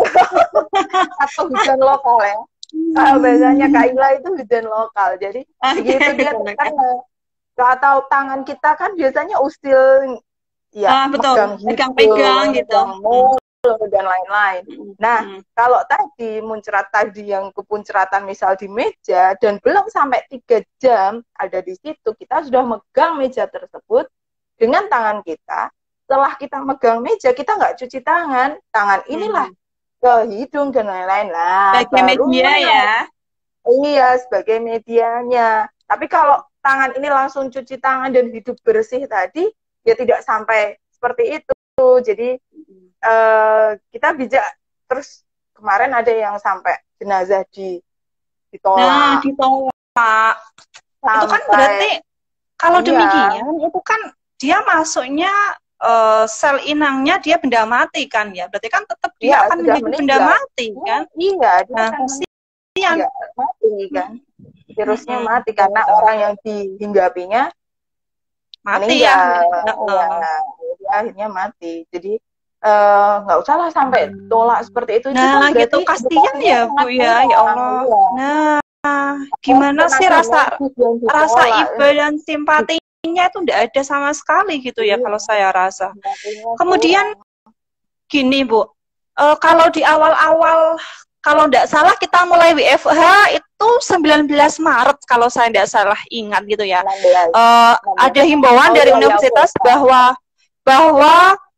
Speaker 2: Atau hujan lokal ya. Kalau bahasanya Kak Ila itu hujan lokal. Jadi begitu dia terkena, atau tangan kita kan biasanya usil ya,
Speaker 1: ah, betul.
Speaker 2: pegang-pegang
Speaker 1: gitu,
Speaker 2: pegang mulut dan lain-lain. Nah, hmm. kalau tadi muncrat tadi yang kepunceratan misal di meja dan belum sampai tiga jam ada di situ, kita sudah megang meja tersebut dengan tangan kita. Setelah kita megang meja, kita nggak cuci tangan, tangan inilah hmm. ke hidung dan lain-lain lah.
Speaker 1: Sebagai media ya.
Speaker 2: Iya, sebagai medianya. Tapi kalau tangan ini langsung cuci tangan dan hidup bersih tadi, ya tidak sampai seperti itu. Jadi uh, kita bijak. Terus kemarin ada yang sampai jenazah di
Speaker 1: Nah,
Speaker 2: ditolak.
Speaker 1: ditolak. Itu kan
Speaker 2: Sampai,
Speaker 1: berarti kalau
Speaker 2: iya,
Speaker 1: demikian itu kan dia masuknya eh, sel inangnya dia benda mati kan ya. Berarti kan tetap dia
Speaker 2: iya
Speaker 1: akan
Speaker 2: sudah
Speaker 1: menjadi benda
Speaker 2: meninggal.
Speaker 1: mati
Speaker 2: Ya,
Speaker 1: kan.
Speaker 2: iya, dia
Speaker 1: Nah,
Speaker 2: akan
Speaker 1: kasihan.
Speaker 2: meninggal, mati kan. Virusnya
Speaker 1: Mm-mm,
Speaker 2: mati
Speaker 1: betul,
Speaker 2: karena
Speaker 1: betul.
Speaker 2: orang yang dihinggapinya
Speaker 1: Mati ya.
Speaker 2: meninggal. Ya,
Speaker 1: Heeh.
Speaker 2: jadi akhirnya mati. Jadi eh, nggak usah lah sampai tolak seperti itu. Itu kan
Speaker 1: Nah, gitu
Speaker 2: berarti
Speaker 1: kasihan
Speaker 2: edukasinya
Speaker 1: ya, Bu
Speaker 2: sangat
Speaker 1: ya. Ya
Speaker 2: kurang.
Speaker 1: Allah.
Speaker 2: Iya.
Speaker 1: Nah,
Speaker 2: Oh,
Speaker 1: gimana sih
Speaker 2: tenaga
Speaker 1: rasa
Speaker 2: medis yang
Speaker 1: rasa
Speaker 2: ditolak.
Speaker 1: iba dan simpatinya itu tidak ada sama sekali gitu ya
Speaker 2: Iya,
Speaker 1: kalau saya rasa.
Speaker 2: simpatinya
Speaker 1: Kemudian
Speaker 2: kurang.
Speaker 1: gini Bu, eh, kalau di awal-awal, kalau tidak salah kita mulai W F H itu sembilan belas Maret kalau saya tidak salah ingat gitu ya.
Speaker 2: enam belas.
Speaker 1: Eh,
Speaker 2: enam belas.
Speaker 1: ada himbauan
Speaker 2: Oh
Speaker 1: dari
Speaker 2: iya, ya,
Speaker 1: universitas
Speaker 2: oke.
Speaker 1: bahwa bahwa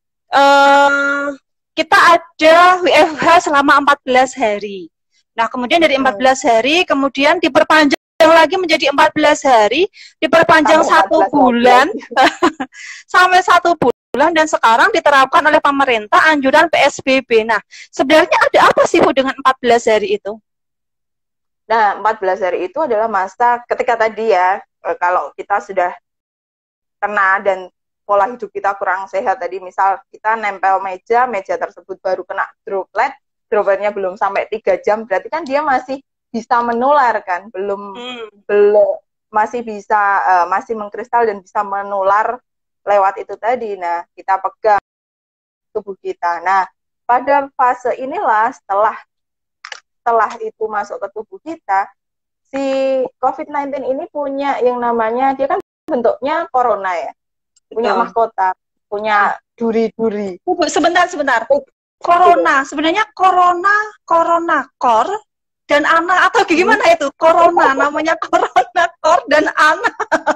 Speaker 1: eh, kita ada W F H selama empat belas hari. Nah, kemudian dari empat belas hari, kemudian diperpanjang lagi menjadi empat belas hari, diperpanjang
Speaker 2: Sampai
Speaker 1: satu
Speaker 2: empat belas
Speaker 1: bulan, sampai satu bulan, dan sekarang diterapkan oleh pemerintah anjuran P S B B. Nah, sebenarnya ada apa sih Bu dengan empat belas hari itu?
Speaker 2: Nah, empat belas hari itu adalah masa ketika tadi ya, eh, kalau kita sudah kena dan pola hidup kita kurang sehat tadi, misal kita nempel meja, meja tersebut baru kena droplet, dropletnya belum sampai tiga jam, berarti kan dia masih bisa menular kan, belum
Speaker 1: Hmm.
Speaker 2: belum masih bisa uh, masih mengkristal dan bisa menular lewat itu tadi. Nah, kita pegang tubuh kita. Nah, pada fase inilah setelah setelah itu masuk ke tubuh kita, si COVID sembilan belas ini punya yang namanya, dia kan bentuknya corona ya, punya
Speaker 1: Betul.
Speaker 2: mahkota, punya duri-duri.
Speaker 1: Sebentar, sebentar. Corona, sebenarnya corona, corona core dan anak atau gimana itu? Corona, namanya corona core dan anak.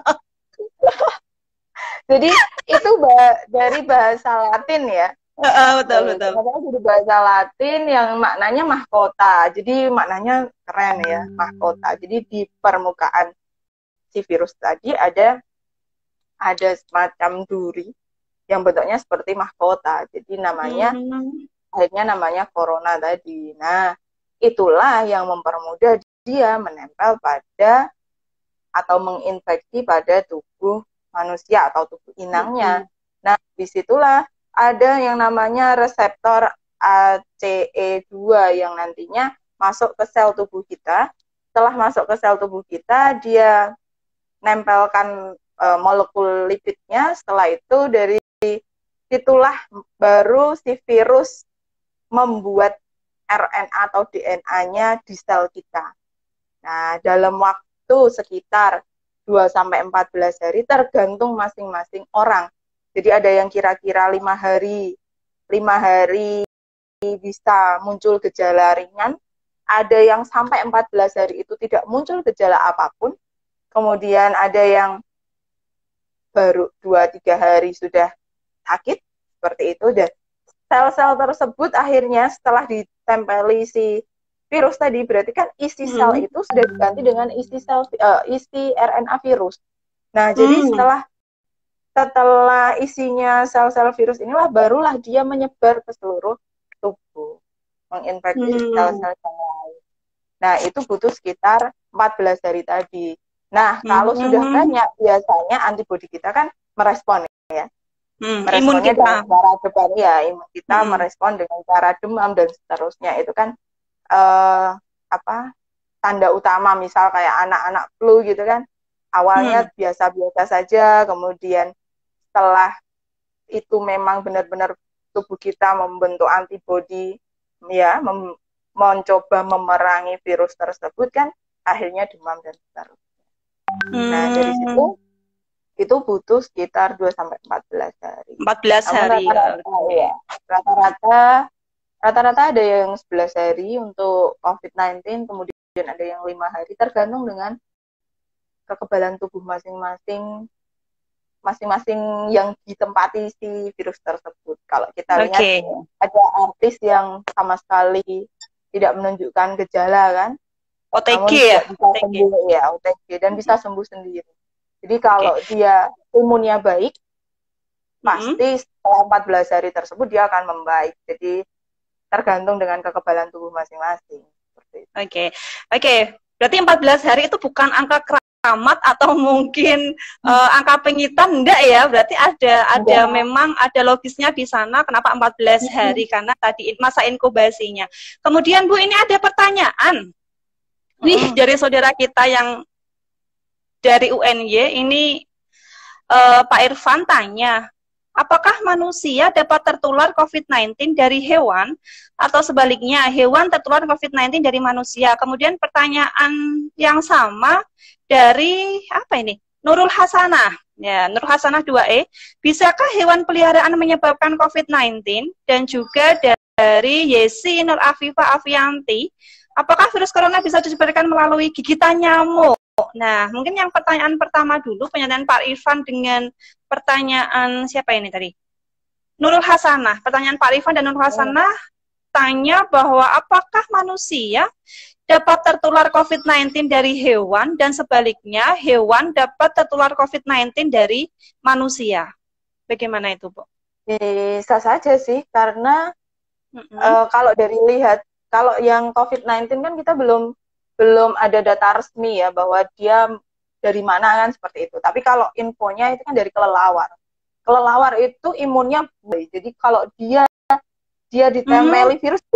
Speaker 2: Jadi itu bah dari bahasa Latin ya.
Speaker 1: Uh, betul, betul.
Speaker 2: Kenapa jadi bahasa Latin yang maknanya mahkota. Jadi maknanya keren ya, mahkota. Jadi di permukaan si virus tadi ada ada semacam duri yang bentuknya seperti mahkota. Jadi namanya hmm. akhirnya namanya corona tadi. Nah, itulah yang mempermudah dia menempel pada atau menginfeksi pada tubuh manusia atau tubuh inangnya. Hmm. Nah, disitulah ada yang namanya reseptor A C E dua yang nantinya masuk ke sel tubuh kita. Setelah masuk ke sel tubuh kita, dia nempelkan e, molekul lipidnya. Setelah itu dari situlah baru si virus membuat R N A atau D N A-nya di sel kita. Nah, dalam waktu sekitar dua sampai empat belas hari tergantung masing-masing orang. Jadi ada yang kira-kira lima hari, lima hari bisa muncul gejala ringan, ada yang sampai empat belas hari itu tidak muncul gejala apapun, kemudian ada yang baru dua tiga hari sudah sakit, seperti itu, dan sel-sel tersebut akhirnya setelah ditempeli si virus tadi, berarti kan isi sel hmm. itu sudah diganti dengan isi sel uh, isi R N A virus. Nah, hmm. jadi setelah setelah isinya sel-sel virus inilah barulah dia menyebar ke seluruh tubuh, menginfeksi hmm. sel-sel yang lain. Nah, itu butuh sekitar empat belas hari tadi. Nah, hmm. kalau sudah banyak, biasanya antibodi kita kan merespon ya. Hmm. Meresponnya dengan cara demam, ya, imun kita hmm. merespon dengan cara demam dan seterusnya. Itu kan uh, apa tanda utama, misal kayak anak-anak flu gitu kan. Awalnya hmm. biasa-biasa saja, kemudian setelah itu memang benar-benar tubuh kita membentuk antibodi, ya, mem mencoba memerangi virus tersebut kan, akhirnya demam dan seterusnya. Hmm. Nah, dari situ itu butuh sekitar dua sampai empat belas hari.
Speaker 1: empat belas hari.
Speaker 2: Rata-rata ya. Rata-rata rata-rata ada yang sebelas hari untuk COVID sembilan belas, kemudian ada yang lima hari, tergantung dengan kekebalan tubuh masing-masing masing-masing yang ditempati si virus tersebut. Kalau kita lihat okay. ada artis yang sama sekali tidak menunjukkan gejala kan,
Speaker 1: O T G ya,
Speaker 2: bisa O T G. Sembuh, ya O T G dan bisa sembuh sendiri. Jadi kalau okay. dia imunnya baik, mm-hmm. pasti setelah empat belas hari tersebut dia akan membaik. Jadi tergantung dengan kekebalan tubuh masing-masing.
Speaker 1: Oke, okay. oke. Okay. Berarti empat belas hari itu bukan angka keramat atau mungkin uh, angka pengitan, enggak ya? Berarti ada ada
Speaker 2: Enggak.
Speaker 1: memang ada logisnya di sana kenapa empat belas hari, karena tadi masa inkubasinya. Kemudian Bu, ini ada pertanyaan. Nih dari saudara kita yang dari U N Y ini, uh, Pak Irfan tanya, apakah manusia dapat tertular COVID sembilan belas dari hewan atau sebaliknya hewan tertular COVID sembilan belas dari manusia? Kemudian pertanyaan yang sama dari apa ini? Nurul Hasanah. Ya, Nurul Hasanah dua E. Bisakah hewan peliharaan menyebabkan COVID sembilan belas? Dan juga dari Yesi Nur Afifa Afianti, apakah virus corona bisa disebarkan melalui gigitan nyamuk? Nah, mungkin yang pertanyaan pertama dulu, pernyataan Pak Irfan dengan pertanyaan siapa ini tadi? Nurul Hasanah. Pertanyaan Pak Irfan dan Nurul Hasanah tanya bahwa apakah manusia dapat tertular COVID sembilan belas dari hewan dan sebaliknya hewan dapat tertular COVID sembilan belas dari manusia. Bagaimana itu, Bu?
Speaker 2: Bisa saja sih, karena
Speaker 1: Mm-hmm.
Speaker 2: uh, kalau dari lihat, kalau yang COVID sembilan belas kan kita belum belum ada data resmi ya bahwa dia dari mana kan seperti itu. Tapi kalau infonya itu kan dari kelelawar. Kelelawar itu imunnya baik. Jadi kalau dia dia ditempeli virus itu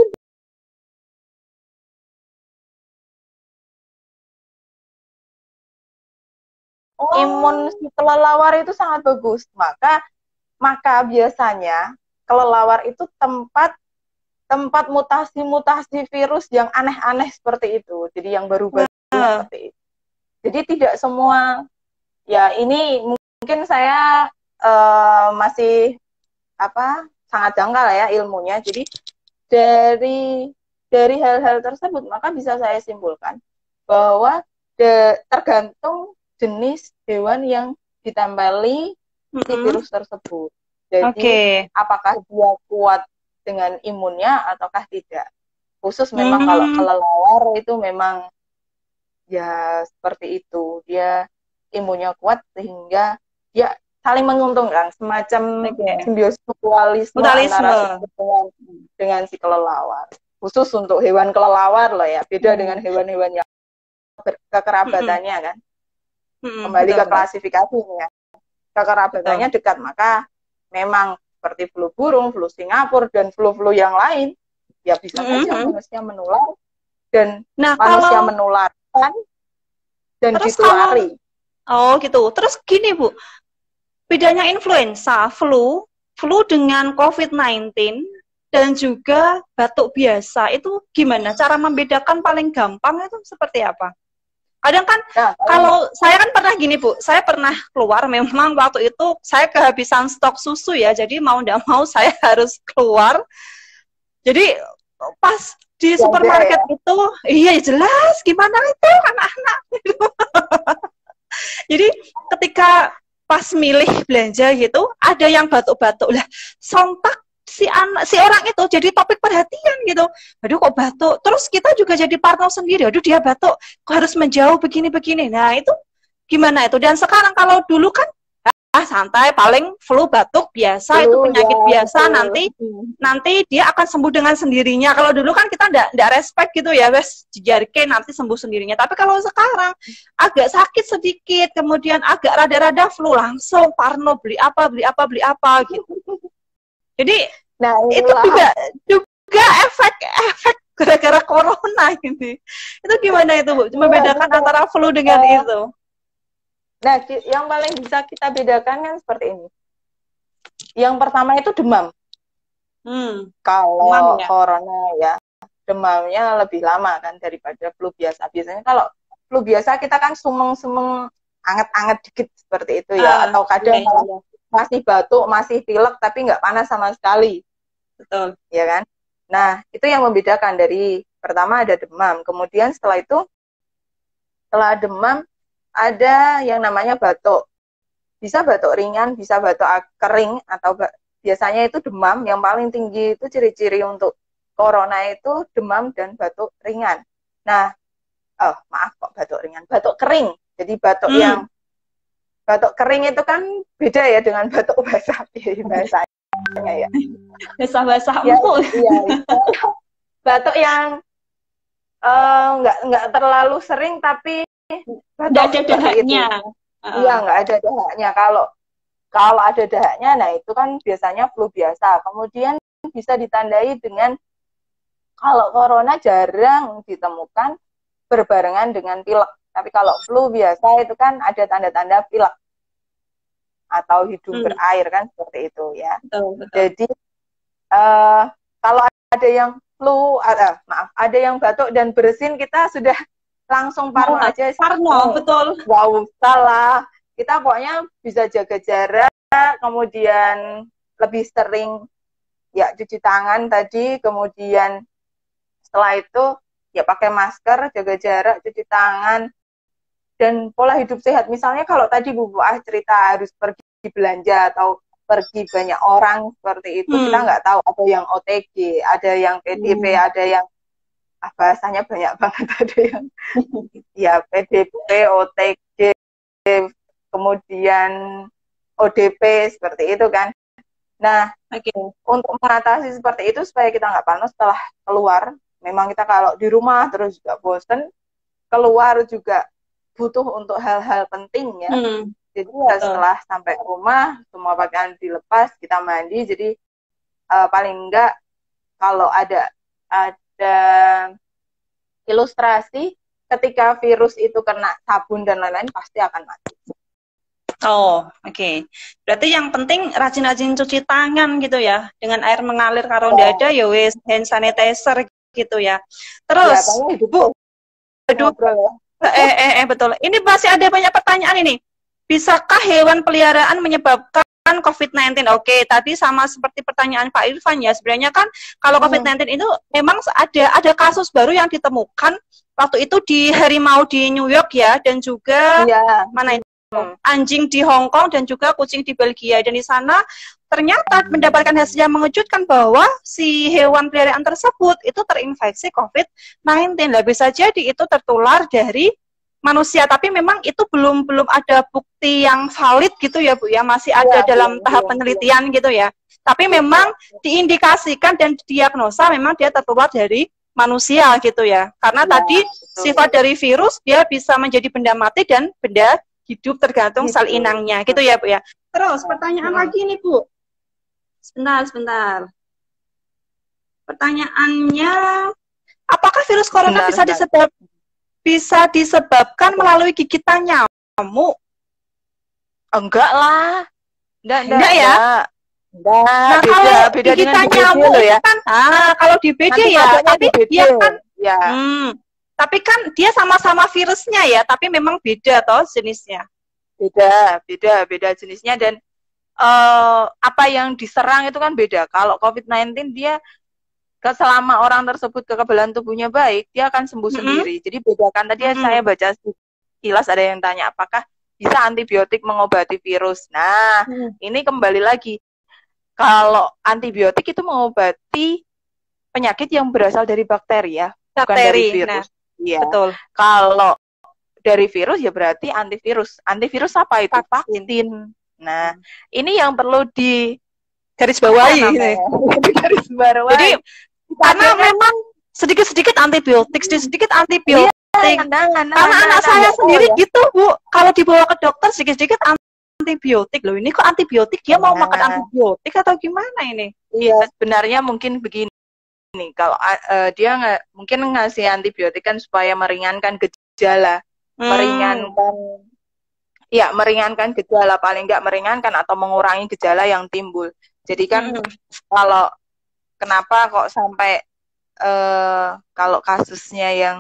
Speaker 1: Oh.
Speaker 2: imun si kelelawar itu sangat bagus. Maka maka biasanya kelelawar itu tempat tempat mutasi-mutasi virus yang aneh-aneh seperti itu. Jadi yang baru-baru
Speaker 1: Nah.
Speaker 2: seperti itu. Jadi tidak semua, ya ini mungkin saya uh, masih apa sangat janggal ya ilmunya. Jadi dari dari hal-hal tersebut maka bisa saya simpulkan bahwa de, tergantung jenis hewan yang ditempeli
Speaker 1: Mm-hmm.
Speaker 2: si virus tersebut. Jadi
Speaker 1: Okay.
Speaker 2: apakah dia kuat dengan imunnya ataukah tidak. Khusus memang
Speaker 1: Hmm.
Speaker 2: kalau kelelawar itu memang ya seperti itu. Dia imunnya kuat sehingga dia saling menguntungkan, semacam
Speaker 1: Okay.
Speaker 2: simbiosis mutualisme antara dengan, dengan si kelelawar. Khusus untuk hewan kelelawar loh ya, beda hmm. dengan hewan-hewan yang kekerabatannya kan. Hmm. Kembali betul, ke klasifikasinya. Kekerabatannya betul. Dekat, maka memang seperti flu burung, flu Singapura, dan flu-flu yang lain, ya bisa saja mm-hmm. manusia menular, dan
Speaker 1: nah,
Speaker 2: manusia
Speaker 1: kalau...
Speaker 2: menularkan, dan
Speaker 1: terus
Speaker 2: ditulari.
Speaker 1: Kalau... Oh gitu, terus gini Bu, bedanya influenza, flu, flu dengan COVID sembilan belas, dan juga batuk biasa, itu gimana? Cara membedakan paling gampang itu seperti apa? Kadang kan, ya, kalau saya kan pernah gini Bu, saya pernah keluar, memang waktu itu saya kehabisan stok susu ya, jadi mau nggak mau saya harus keluar. Jadi pas di ya, supermarket ya. Itu, iya jelas, gimana itu anak-anak. Jadi ketika pas milih belanja gitu, ada yang batuk-batuk lah, sontak si anak si orang itu jadi topik perhatian gitu. Aduh kok batuk. Terus kita juga jadi parno sendiri. Aduh dia batuk, kok harus menjauh begini-begini. Nah, itu gimana itu? Dan sekarang kalau dulu kan ah santai, paling flu batuk biasa, flu, itu penyakit ya, biasa flu. nanti nanti dia akan sembuh dengan sendirinya. Kalau dulu kan kita enggak enggak respect gitu ya, wes jejarke nanti sembuh sendirinya. Tapi kalau sekarang agak sakit sedikit, kemudian agak rada-rada flu, langsung parno beli apa, beli apa, beli apa gitu. Jadi nah, itu juga juga efek-efek gara-gara corona ini. Itu gimana itu Bu? Membedakan nah, antara flu dengan uh, itu?
Speaker 2: Nah, yang paling bisa kita bedakan kan seperti ini. Yang pertama itu demam. Hmm, kalau demam, ya? Corona ya, demamnya lebih lama kan daripada flu biasa. Biasanya kalau flu biasa kita kan sumeng-sumeng, anget-anget dikit seperti itu ya, uh, atau kadang iya, iya. masih batuk, masih pilek, tapi nggak panas sama sekali. Betul. Ya kan? Nah, itu yang membedakan dari, pertama ada demam, kemudian setelah itu, setelah demam, ada yang namanya batuk. Bisa batuk ringan, bisa batuk kering, atau biasanya itu demam, yang paling tinggi itu ciri-ciri untuk corona itu demam dan batuk ringan. Nah, oh maaf kok batuk ringan, batuk kering. Jadi batuk hmm. yang batuk kering itu kan beda ya dengan batuk basah, bahasanya ya.
Speaker 1: Basah-basah
Speaker 2: ya, iya, batuk yang uh, nggak nggak terlalu sering, tapi
Speaker 1: nggak ada dahaknya.
Speaker 2: Iya, uh. nggak ada dahaknya. Kalau kalau ada dahaknya, nah itu kan biasanya flu biasa. Kemudian bisa ditandai dengan kalau corona jarang ditemukan berbarengan dengan pilek. Tapi kalau flu biasa itu kan ada tanda-tanda pilek atau hidung hmm. berair kan seperti itu ya. Betul, betul. Jadi uh, kalau ada yang flu, ada maaf, ada yang batuk dan bersin, kita sudah langsung parno oh, aja.
Speaker 1: Parno, oh, betul.
Speaker 2: Wow, salah. Kita pokoknya bisa jaga jarak, kemudian lebih sering ya cuci tangan tadi, kemudian setelah itu ya pakai masker, jaga jarak, cuci tangan, dan pola hidup sehat. Misalnya kalau tadi Bu Ah cerita harus pergi belanja atau pergi banyak orang seperti itu, hmm. kita nggak tahu, ada yang O T G, ada yang P D P, hmm. ada yang ah, bahasanya banyak banget, ada yang ya P D P, O T G, kemudian O D P seperti itu kan. Nah, okay. untuk mengatasi seperti itu supaya kita nggak panas setelah keluar, memang kita kalau di rumah terus juga bosen, keluar juga butuh untuk hal-hal penting ya. Hmm. Jadi ya setelah sampai rumah, semua pakaian dilepas, kita mandi. Jadi uh, paling enggak kalau ada ada ilustrasi ketika virus itu kena sabun dan lain-lain pasti akan mati.
Speaker 1: Oh, oke. Okay. Berarti yang penting rajin-rajin cuci tangan gitu ya, dengan air mengalir kalau nggak ada ya wes hand sanitizer gitu ya. Terus, ya, Bu, aduh, eh, eh, eh betul. Ini masih ada banyak pertanyaan ini. Bisakah hewan peliharaan menyebabkan COVID sembilan belas? Oke, tadi sama seperti pertanyaan Pak Irfan ya. Sebenarnya kan kalau COVID sembilan belas itu memang ada ada kasus baru yang ditemukan waktu itu di harimau di New York ya, dan juga ya. mana itu anjing di Hong Kong dan juga kucing di Belgia. Dan di sana ternyata mendapatkan hasil yang mengejutkan bahwa si hewan peliharaan tersebut itu terinfeksi COVID sembilan belas. Lah bisa jadi itu tertular dari manusia, tapi memang itu belum belum ada bukti yang valid gitu ya Bu ya, masih ada ya, dalam ya, tahap ya, penelitian ya. gitu ya. Tapi memang diindikasikan dan diagnosa memang dia tertular dari manusia gitu ya. Karena ya, tadi betul. Sifat dari virus dia bisa menjadi benda mati dan benda hidup tergantung gitu. Sel inangnya gitu ya Bu ya. Terus pertanyaan ya. lagi nih Bu. Sebentar, sebentar. Pertanyaannya, apakah virus corona benar, bisa disebab bisa disebabkan melalui gigitan nyamuk?
Speaker 2: Enggak lah. Enggak, enggak,
Speaker 1: enggak ya?
Speaker 2: Enggak.
Speaker 1: Nah,
Speaker 2: beda,
Speaker 1: kalau
Speaker 2: beda
Speaker 1: gigitan
Speaker 2: dengan
Speaker 1: nyamuk
Speaker 2: itu ya.
Speaker 1: Kan, ah, kalau di B D ya, tapi dia kan
Speaker 2: ya.
Speaker 1: Hmm, tapi kan dia sama-sama virusnya ya, tapi memang beda toh jenisnya.
Speaker 2: Beda, beda, beda jenisnya, dan uh, apa yang diserang itu kan beda. Kalau COVID sembilan belas dia selama orang tersebut kekebalan tubuhnya baik, dia akan sembuh mm-hmm. sendiri. Jadi bedakan tadi mm-hmm. saya baca sekilas ada yang tanya apakah bisa antibiotik mengobati virus. Nah, mm. ini kembali lagi. Kalau antibiotik itu mengobati penyakit yang berasal dari bakteri ya,
Speaker 1: bakteri,
Speaker 2: bukan dari virus.
Speaker 1: Nah, ya. Betul.
Speaker 2: Kalau dari virus ya berarti antivirus. Antivirus apa itu?
Speaker 1: Vaksin.
Speaker 2: Vaksin. Nah, mm. ini yang perlu di
Speaker 1: garis bawahi.
Speaker 2: garis bawahi.
Speaker 1: Jadi karena memang sedikit-sedikit antibiotik, sedikit-sedikit antibiotik.
Speaker 2: Iya, nah, nah,
Speaker 1: karena
Speaker 2: nah,
Speaker 1: anak
Speaker 2: nah,
Speaker 1: saya
Speaker 2: nah,
Speaker 1: sendiri
Speaker 2: ya.
Speaker 1: gitu Bu, kalau dibawa ke dokter sedikit-sedikit antibiotik loh. Ini kok antibiotik, dia nah. mau makan antibiotik atau gimana ini?
Speaker 2: Iya, sebenarnya mungkin begini. Kalau uh, dia nggak mungkin ngasih antibiotik kan supaya meringankan gejala, hmm. meringankan, ya meringankan gejala, paling nggak meringankan atau mengurangi gejala yang timbul. Jadi kan hmm. kalau kenapa kok sampai uh, kalau kasusnya yang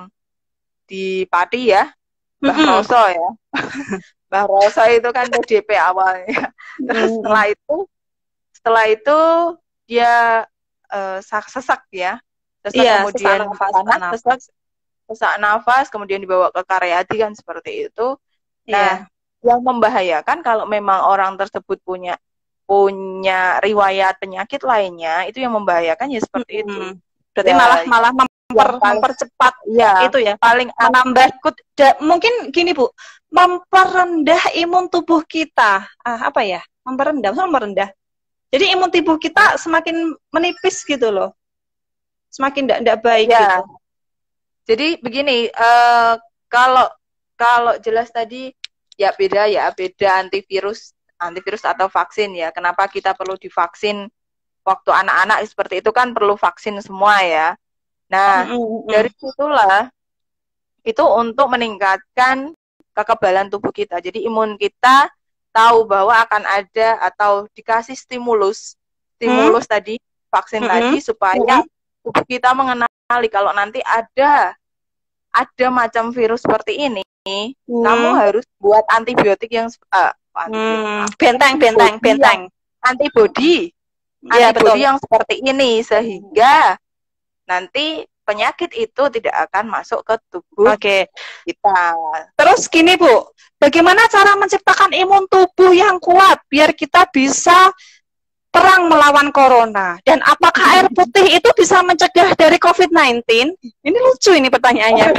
Speaker 2: di Pati ya, Mbah mm-hmm. Roso ya, Mbah Roso itu kan P D P awalnya. Terus mm-hmm. setelah itu, setelah itu dia uh, sesak ya, sesak
Speaker 1: iya,
Speaker 2: kemudian
Speaker 1: sesak nafas,
Speaker 2: panas, sesak, sesak nafas, kemudian dibawa ke Karyadi kan seperti itu. Nah, yeah. yang membahayakan kalau memang orang tersebut punya punya riwayat penyakit lainnya, itu yang membahayakan ya seperti hmm. itu.
Speaker 1: Berarti
Speaker 2: ya,
Speaker 1: malah malah memper, paling, mempercepat ya itu ya, paling menambah ikut. Mungkin gini Bu, memperendah imun tubuh kita. Ah, apa ya? Memperendah, maksudnya merendah. Jadi imun tubuh kita semakin menipis gitu loh. Semakin tidak baik
Speaker 2: ya.
Speaker 1: gitu.
Speaker 2: Jadi begini, uh, kalau kalau jelas tadi ya beda ya, beda antivirus, antivirus atau vaksin ya. Kenapa kita perlu divaksin waktu anak-anak seperti itu kan perlu vaksin semua ya. Nah,
Speaker 1: Mm-mm.
Speaker 2: dari situlah itu untuk meningkatkan kekebalan tubuh kita. Jadi imun kita tahu bahwa akan ada atau dikasih stimulus, stimulus
Speaker 1: Hmm?
Speaker 2: tadi, vaksin
Speaker 1: Mm-mm.
Speaker 2: tadi supaya tubuh kita mengenali kalau nanti ada ada macam virus seperti ini,
Speaker 1: Hmm.
Speaker 2: kamu harus buat antibiotik yang uh,
Speaker 1: Hmm. Benteng, benteng, benteng.
Speaker 2: Antibody,
Speaker 1: Ya,
Speaker 2: antibody
Speaker 1: betul.
Speaker 2: yang seperti ini sehingga nanti penyakit itu tidak akan masuk ke tubuh
Speaker 1: Oke.
Speaker 2: kita.
Speaker 1: Terus gini Bu, bagaimana cara menciptakan imun tubuh yang kuat biar kita bisa perang melawan corona? Dan apakah air putih itu bisa mencegah dari COVID sembilan belas? Ini lucu ini pertanyaannya.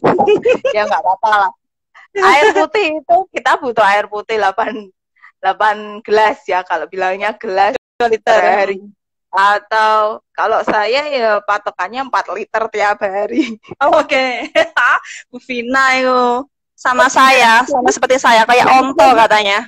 Speaker 2: Ya nggak apa-apa lah. Air putih itu kita butuh air putih delapan, delapan gelas ya, kalau bilangnya gelas per hari. Atau kalau saya ya patokannya empat liter tiap hari.
Speaker 1: Oh, oke. Bu Vina itu sama saya, sama seperti saya, kayak onto katanya.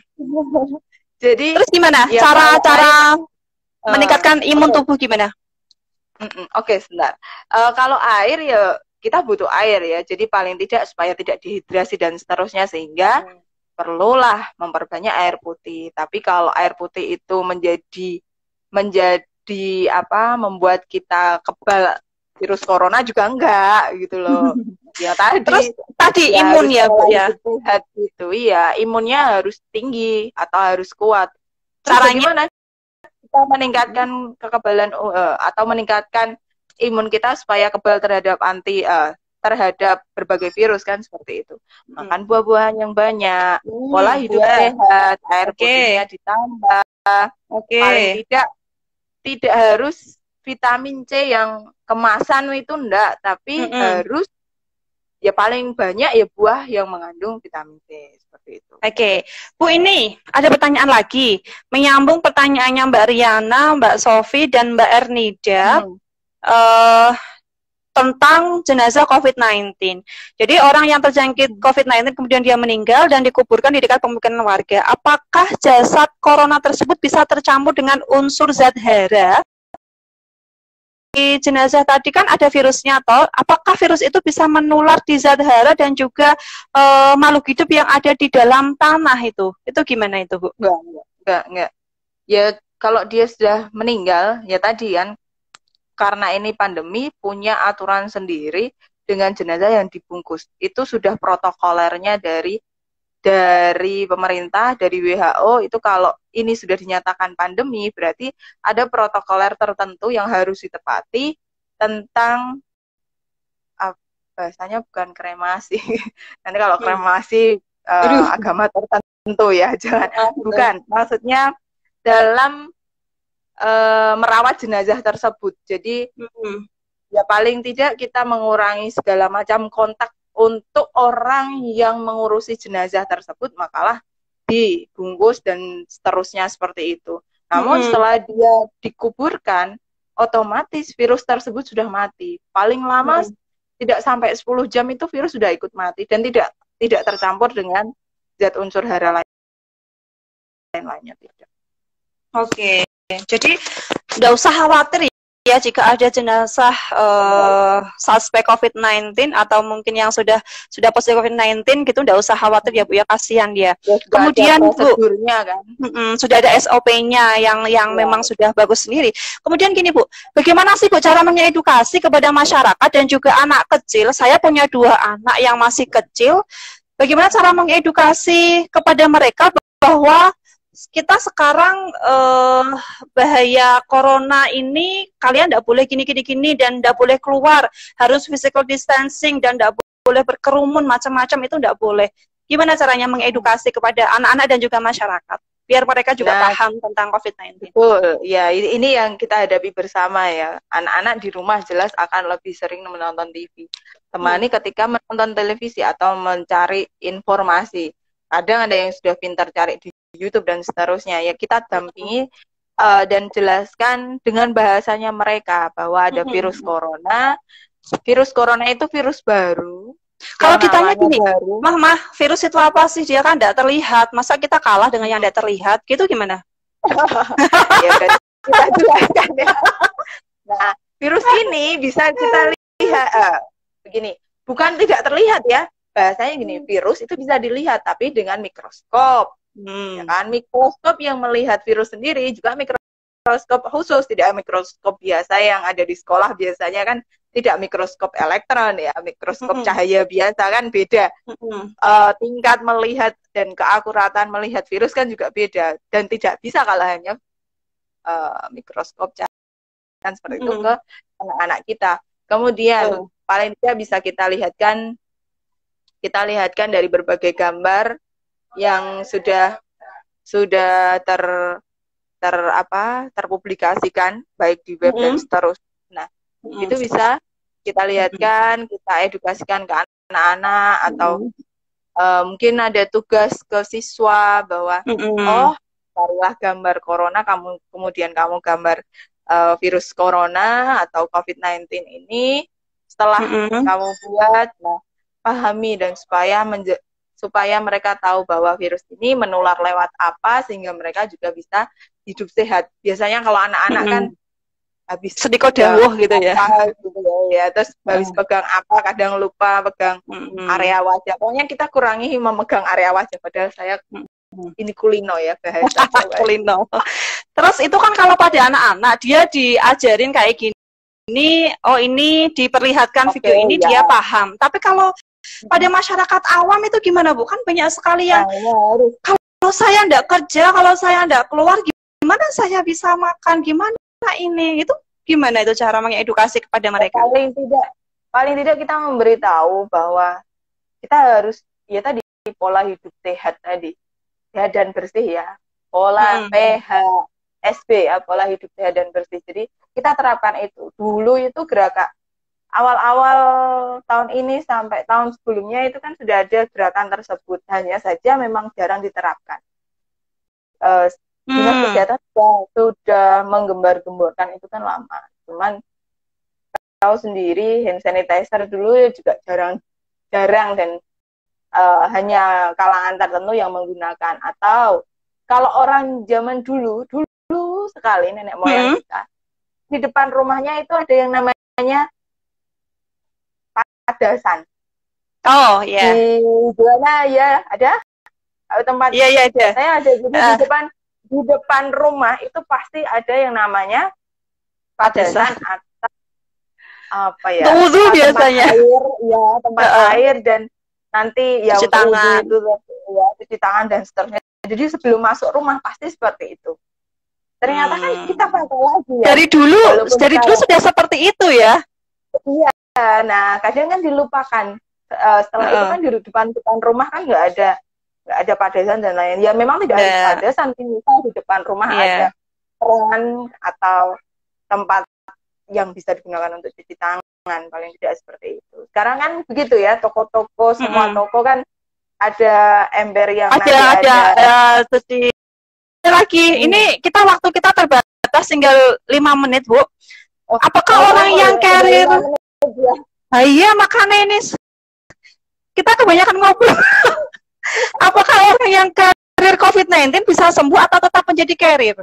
Speaker 2: Jadi
Speaker 1: terus gimana
Speaker 2: ya
Speaker 1: cara-cara
Speaker 2: air,
Speaker 1: meningkatkan uh, imun okay. tubuh gimana?
Speaker 2: Oke, okay, sebentar. Uh, kalau air ya kita butuh air ya. Jadi paling tidak supaya tidak dehidrasi dan seterusnya, sehingga hmm. perlulah memperbanyak air putih. Tapi kalau air putih itu menjadi menjadi apa membuat kita kebal virus corona juga enggak gitu loh. Ya tadi
Speaker 1: terus tadi ya, imun ya Bu ya.
Speaker 2: Sehat gitu. Iya, imunnya harus tinggi atau harus kuat. Terus
Speaker 1: caranya
Speaker 2: gimana kita meningkatkan kekebalan uh, atau meningkatkan imun kita supaya kebal terhadap anti uh, terhadap berbagai virus kan seperti itu. Makan hmm. buah-buahan yang banyak, hmm, pola hidup buah. sehat, air okay. putihnya ditambah. Okay. Paling tidak tidak harus vitamin C yang kemasan itu enggak, tapi mm-hmm. harus ya paling banyak ya buah yang mengandung vitamin C seperti itu.
Speaker 1: Oke, okay. Bu, ini ada pertanyaan lagi menyambung pertanyaannya Mbak Riana, Mbak Sofi dan Mbak Ernida hmm. uh, tentang jenazah COVID sembilan belas. Jadi orang yang terjangkit COVID sembilan belas kemudian dia meninggal dan dikuburkan di dekat pemukiman warga. Apakah jasad corona tersebut bisa tercampur dengan unsur zat hara? Di jenazah tadi kan ada virusnya toh, apakah virus itu bisa menular di zat hara dan juga e, makhluk hidup yang ada di dalam tanah itu? Itu gimana itu, Bu?
Speaker 2: Enggak, enggak, enggak. Ya kalau dia sudah meninggal, ya tadi kan, karena ini pandemi punya aturan sendiri dengan jenazah yang dibungkus. Itu sudah protokolernya dari dari pemerintah, dari W H O, itu kalau ini sudah dinyatakan pandemi, berarti ada protokoler tertentu yang harus ditepati tentang, uh, bahasanya bukan kremasi, nanti kalau kremasi uh, agama tertentu ya, jangan, bukan, maksudnya dalam uh, merawat jenazah tersebut. Jadi, hmm. ya paling tidak kita mengurangi segala macam kontak untuk orang yang mengurusi jenazah tersebut, makalah dibungkus dan seterusnya seperti itu. Namun hmm. setelah dia dikuburkan, otomatis virus tersebut sudah mati. Paling lama hmm. tidak sampai sepuluh jam itu virus sudah ikut mati dan tidak tidak tercampur dengan zat unsur hara lain-lainnya tidak.
Speaker 1: Oke, jadi nggak usah khawatir ya jika ada jenazah uh, suspek COVID sembilan belas atau mungkin yang sudah sudah positif COVID sembilan belas gitu, nggak usah khawatir ya Bu ya, kasihan dia. Ya, kemudian Bu,
Speaker 2: kan?
Speaker 1: mm, sudah ada S O P-nya yang yang ya. memang sudah bagus sendiri. Kemudian gini Bu, bagaimana sih Bu cara mengedukasi kepada masyarakat dan juga anak kecil? Saya punya dua anak yang masih kecil. Bagaimana cara mengedukasi kepada mereka bahwa kita sekarang eh, bahaya corona ini, kalian tidak boleh gini-gini-gini dan tidak boleh keluar, harus physical distancing dan tidak boleh berkerumun macam-macam, itu tidak boleh. Gimana caranya mengedukasi kepada anak-anak dan juga masyarakat biar mereka juga nah, paham tentang COVID sembilan belas?
Speaker 2: Betul, ya ini yang kita hadapi bersama ya. Anak-anak di rumah jelas akan lebih sering menonton T V. Temani hmm. ketika menonton televisi atau mencari informasi. Kadang ada yang sudah pintar cari di YouTube dan seterusnya, ya kita dampingi uh, dan jelaskan dengan bahasanya mereka bahwa ada virus corona, Virus corona itu virus baru.
Speaker 1: Kalau
Speaker 2: yang
Speaker 1: ditanya
Speaker 2: namanya
Speaker 1: gini,
Speaker 2: baru.
Speaker 1: mah mah virus itu apa sih? Dia kan tidak terlihat. Masa kita kalah dengan yang tidak terlihat? Gitu gimana?
Speaker 2: Ya berarti kita jelaskan ya. Nah, virus ini bisa kita lihat uh, begini, bukan tidak terlihat ya. Bahasanya gini, virus itu bisa dilihat tapi dengan mikroskop.
Speaker 1: Hmm.
Speaker 2: Ya kan? Mikroskop yang melihat virus sendiri juga mikroskop khusus, tidak mikroskop biasa yang ada di sekolah biasanya kan, tidak mikroskop elektron ya, mikroskop
Speaker 1: Mm-mm.
Speaker 2: cahaya biasa kan beda. Uh, tingkat melihat dan keakuratan melihat virus kan juga beda dan tidak bisa kalau hanya uh, mikroskop cahaya kan seperti
Speaker 1: Mm-mm.
Speaker 2: itu ke anak-anak kita. Kemudian
Speaker 1: Betul.
Speaker 2: paling tidak bisa kita lihatkan kita lihatkan dari berbagai gambar yang sudah sudah ter ter apa terpublikasikan baik di web
Speaker 1: Mm-mm.
Speaker 2: dan seterusnya. Nah,
Speaker 1: Mm-mm.
Speaker 2: itu bisa kita lihatkan, kita edukasikan ke anak-anak atau uh, mungkin ada tugas ke siswa bahwa
Speaker 1: Mm-mm.
Speaker 2: oh, carilah gambar corona, kamu kemudian kamu gambar uh, virus corona atau covid sembilan belas ini setelah
Speaker 1: Mm-mm.
Speaker 2: kamu buat, nah pahami dan supaya menje supaya mereka tahu bahwa virus ini menular lewat apa sehingga mereka juga bisa hidup sehat. Biasanya kalau anak-anak kan habis
Speaker 1: sedikit dawuh gitu ya.
Speaker 2: Gitu ya. Terus habis pegang apa kadang lupa pegang
Speaker 1: Mm-mm.
Speaker 2: area wajah. Pokoknya kita kurangi memegang area wajah. Padahal saya mm-mm. ini kulino ya bahasa
Speaker 1: kulino. Terus itu kan kalau pada anak-anak dia diajarin kayak gini. Ini oh ini diperlihatkan okay, video ini ya. Dia paham. Tapi kalau pada masyarakat awam itu gimana Bu? Kan banyak sekali yang nah, ya, kalau saya enggak kerja, kalau saya enggak keluar, gimana saya bisa makan? Gimana ini? Itu gimana itu cara mengedukasi kepada mereka?
Speaker 2: Paling tidak, paling tidak kita memberitahu bahwa kita harus ya tadi pola hidup sehat tadi, sehat dan bersih ya, pola hmm. P H S B ya, pola hidup sehat dan bersih. Jadi kita terapkan itu. Dulu itu gerakan awal-awal tahun ini sampai tahun sebelumnya itu kan sudah ada gerakan tersebut, hanya saja memang jarang diterapkan. Uh, Dinas hmm. Kesehatan sudah, sudah menggembar-gemborkan itu kan lama, cuman tahu sendiri hand sanitizer dulu juga jarang, jarang dan uh, hanya kalangan tertentu yang menggunakan. Atau kalau orang zaman dulu, dulu sekali nenek moyang hmm. kita di depan rumahnya itu ada yang namanya padasan.
Speaker 1: Oh iya. Yeah.
Speaker 2: Di mana ya ada tempat.
Speaker 1: Iya yeah, iya yeah, ada.
Speaker 2: Saya ada jadi uh. di depan di depan rumah itu pasti ada yang namanya padasan atau apa ya?
Speaker 1: Wudu biasanya.
Speaker 2: Air, ya tempat uh. air dan nanti ya
Speaker 1: cuci tangan,
Speaker 2: itu, ya cuci tangan dan seterusnya. Jadi sebelum masuk rumah pasti seperti itu. Ternyata hmm. kan kita pakai lagi ya.
Speaker 1: Dari dulu, Walaupun dari dulu sudah seperti itu ya.
Speaker 2: Iya. Nah, kadang kan dilupakan. Uh, setelah uh. itu kan di depan depan rumah kan nggak ada nggak ada padasan dan lain. Ya memang tidak yeah. ada padasan, misal di depan rumah yeah. ada ruangan atau tempat yang bisa digunakan untuk cuci tangan, paling tidak seperti itu. Sekarang kan begitu ya, toko-toko mm-hmm. semua toko kan ada ember yang
Speaker 1: ada
Speaker 2: nanti
Speaker 1: ada,
Speaker 2: ada
Speaker 1: uh, cuci lagi. Hmm. Ini kita waktu kita terbatas tinggal lima menit Bu. Oh, apakah oh, orang oh, yang carrier? Ya. Nah, iya makanya ini kita kebanyakan ngobrol. Apakah orang yang carrier covid sembilan belas bisa sembuh atau tetap menjadi carrier?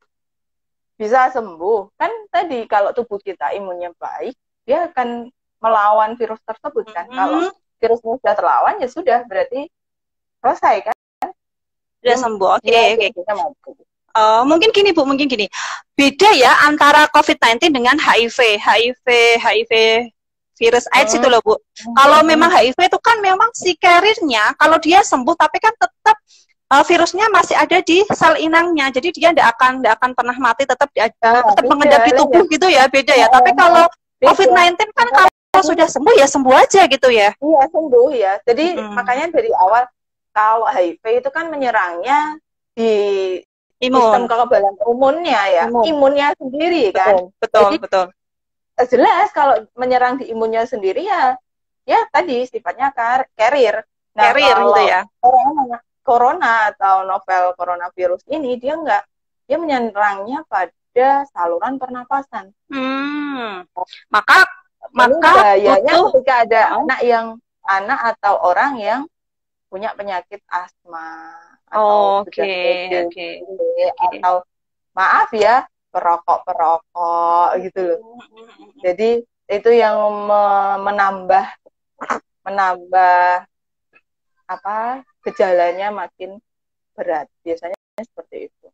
Speaker 2: Bisa sembuh. Kan tadi kalau tubuh kita imunnya baik, dia akan melawan virus tersebut kan. Mm-hmm. Kalau virusnya sudah terlawan ya sudah, berarti selesai kan.
Speaker 1: Sudah sembuh. Oke, okay, oke. Okay. Uh, mungkin gini Bu, mungkin gini. Beda ya antara covid sembilan belas dengan H I V. H I V, H I V virus AIDS hmm. itu loh Bu. Hmm. Kalau memang H I V itu kan memang si carrier-nya, kalau dia sembuh tapi kan tetap uh, virusnya masih ada di sel inangnya. Jadi dia tidak akan tidak akan pernah mati, tetap dia, nah, tetap beda, mengendap di tubuh ya. Gitu ya, beda ya. Tapi kalau covid sembilan belas kan kalau sudah sembuh ya sembuh aja gitu ya.
Speaker 2: Iya, sembuh ya. Jadi hmm. makanya dari awal kalau H I V itu kan menyerangnya di Imun. Sistem kekebalan imunnya ya, Imun. Imunnya sendiri kan.
Speaker 1: Betul, Jadi, betul.
Speaker 2: Jelas kalau menyerang di imunnya sendiri ya, ya tadi sifatnya carrier. Nah,
Speaker 1: carrier gitu ya.
Speaker 2: Corona, corona atau novel coronavirus ini dia enggak, dia menyerangnya pada saluran pernapasan.
Speaker 1: Hmm. Maka maka
Speaker 2: bahayanya
Speaker 1: butuh
Speaker 2: ketika ada
Speaker 1: oh.
Speaker 2: anak yang anak atau orang yang punya penyakit asma atau
Speaker 1: Oke,
Speaker 2: sudah
Speaker 1: oke,
Speaker 2: O D P, atau maaf ya perokok-perokok gitu loh. Jadi itu yang me- menambah menambah apa gejalanya makin berat. Biasanya seperti itu.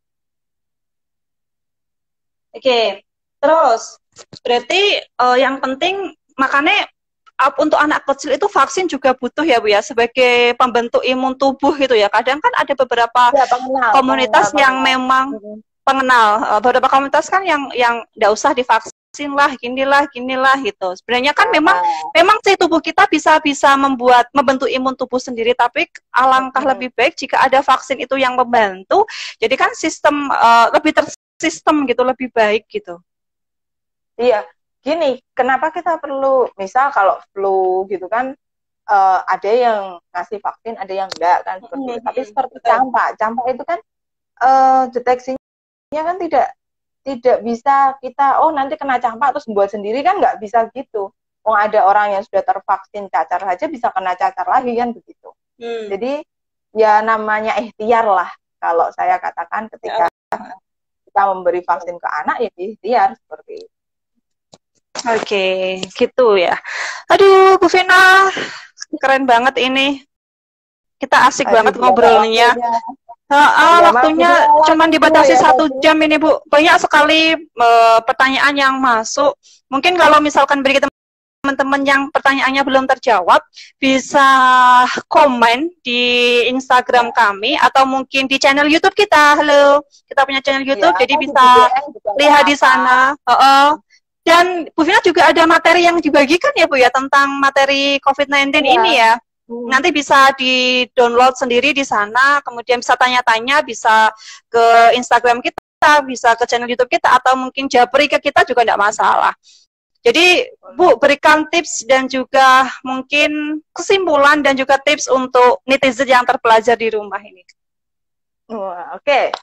Speaker 1: Oke, terus berarti uh, yang penting makanya uh, untuk anak kecil itu vaksin juga butuh ya Bu ya sebagai pembentuk imun tubuh gitu ya. Kadang kan ada beberapa
Speaker 2: Ya, pengenal,
Speaker 1: komunitas
Speaker 2: pengenal,
Speaker 1: yang
Speaker 2: pengenal.
Speaker 1: memang
Speaker 2: Hmm.
Speaker 1: pengenal, uh, beberapa komunitas kan yang yang nggak usah divaksin lah, ginilah, ginilah gitu. Sebenarnya kan
Speaker 2: Nah,
Speaker 1: memang memang sih tubuh kita bisa bisa membuat membentuk imun tubuh sendiri, tapi alangkah
Speaker 2: hmm.
Speaker 1: lebih baik jika ada vaksin itu yang membantu. Jadi kan sistem uh, lebih ter sistem gitu lebih baik gitu.
Speaker 2: Iya, gini, kenapa kita perlu, misal kalau flu gitu kan, uh, ada yang ngasih vaksin, ada yang enggak kan seperti itu.
Speaker 1: Mm-hmm.
Speaker 2: Tapi seperti
Speaker 1: Betul.
Speaker 2: campak, campak itu kan uh, deteksinya kan tidak tidak bisa kita, oh nanti kena campak terus buat sendiri kan nggak bisa gitu. Oh ada orang yang sudah tervaksin cacar saja bisa kena cacar lagi kan begitu.
Speaker 1: Hmm.
Speaker 2: Jadi ya namanya ikhtiar lah kalau saya katakan ketika ya. kita memberi vaksin ke anak ya ikhtiar seperti itu.
Speaker 1: Oke, gitu ya. Aduh, Bu Vina, keren banget ini. Kita asik
Speaker 2: Aduh,
Speaker 1: banget ngobrolnya. Uh, uh, waktunya cuma dibatasi ya, satu jam ini Bu. Banyak sekali uh, pertanyaan yang masuk. Mungkin kalau misalkan beri teman-teman yang pertanyaannya belum terjawab, bisa komen di Instagram kami atau mungkin di channel YouTube kita. Halo, kita punya channel YouTube, ya, jadi bisa lihat di sana. Uh -uh. Dan Bu Vina juga ada materi yang dibagikan ya Bu ya tentang materi COVID sembilan belas ya. Ini ya. Hmm. Nanti bisa di-download sendiri di sana, kemudian bisa tanya-tanya, bisa ke Instagram kita, bisa ke channel YouTube kita, atau mungkin japri ke kita juga tidak masalah. Jadi Bu berikan tips dan juga mungkin kesimpulan dan juga tips untuk netizen yang terpelajar di rumah ini.
Speaker 2: Wah, oke. Okay.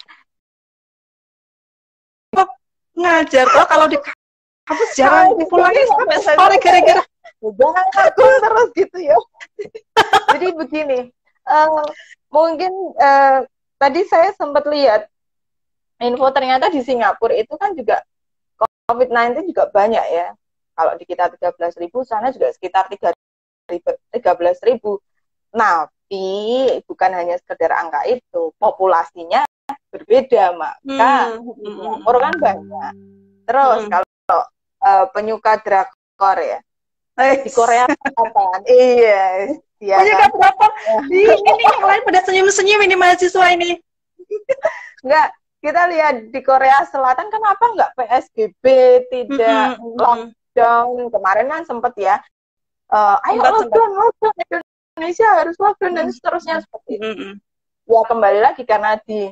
Speaker 1: Ngajar tuh kalau di kamu jarang pulangnya sampai sore gara-gara
Speaker 2: jangan aku terus gitu ya. Jadi begini, uh, mungkin uh, tadi saya sempat lihat info ternyata di Singapura itu kan juga COVID sembilan belas juga banyak ya. Kalau di kita tiga belas ribu, sana juga sekitar tiga belas ribu. Tapi bukan hanya sekedar angka itu, populasinya berbeda, maka hmm. di Singapura kan banyak. Terus hmm. kalau uh, penyuka drakor ya, di Korea Selatan, iya, iya
Speaker 1: penyuka kan? drakor, ini yang lain pada senyum-senyum ini mahasiswa ini.
Speaker 2: Enggak, kita lihat di Korea Selatan kenapa enggak P S B B, tidak mm-hmm. lockdown, kemarin kan sempat ya, uh, ayo sempat, lockdown, sempat. lockdown, Indonesia harus lockdown, dan seterusnya seperti itu. Mm-hmm. Ya kembali lagi karena di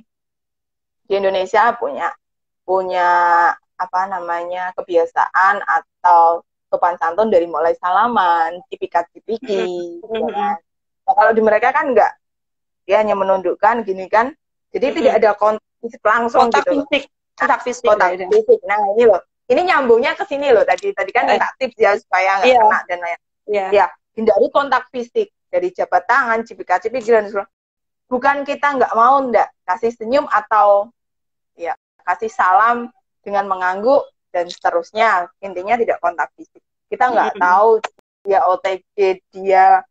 Speaker 2: di Indonesia punya punya apa namanya kebiasaan atau sopan santun dari mulai salaman, cipikat-cipiki, mm-hmm. ya kan? Nah, kalau di mereka kan enggak, dia hanya menundukkan gini kan, jadi mm-hmm. tidak ada kontak langsung
Speaker 1: kontak
Speaker 2: gitu.
Speaker 1: Fisik. Kontak fisik.
Speaker 2: Kontak ya, fisik. Nah ini loh, ini nyambungnya ke sini loh. Tadi tadi kan minta tips ya supaya nggak yeah. kena dan lain. Yeah. Ya hindari kontak fisik dari jabat tangan, cipikat-cipiki dan sebagainya. Bukan kita nggak mau ndak kasih senyum atau ya kasih salam dengan mengangguk dan seterusnya, intinya tidak kontak fisik. Kita nggak mm-hmm. tahu dia O T G, dia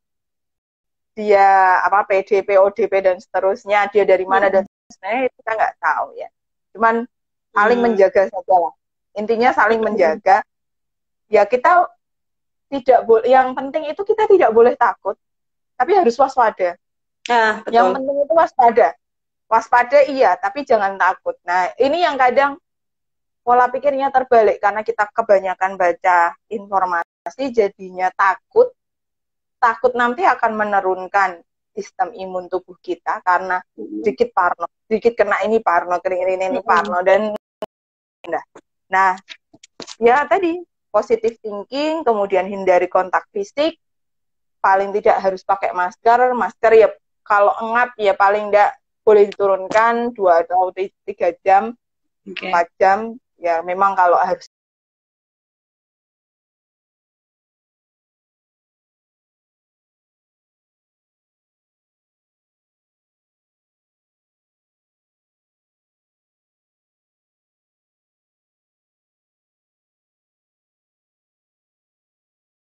Speaker 2: dia apa P D, P O D P dan seterusnya, dia dari mana mm-hmm. dan sebenarnya kita nggak tahu ya. Cuman saling mm-hmm. menjaga saja lah. Intinya saling mm-hmm. menjaga. Ya kita tidak boleh. Yang penting itu kita tidak boleh takut, tapi harus waspada.
Speaker 1: Ah, betul.
Speaker 2: Yang penting itu waspada. Waspada iya, tapi jangan takut. Nah ini yang kadang pola pikirnya terbalik karena kita kebanyakan baca informasi jadinya takut takut nanti akan menurunkan sistem imun tubuh kita karena sedikit parno sedikit kena ini parno kering ini ini parno dan nah, nah ya tadi positive thinking, kemudian hindari kontak fisik, paling tidak harus pakai masker masker ya kalau engap ya paling tidak boleh diturunkan dua atau tiga jam, okay. empat jam. Ya memang kalau harus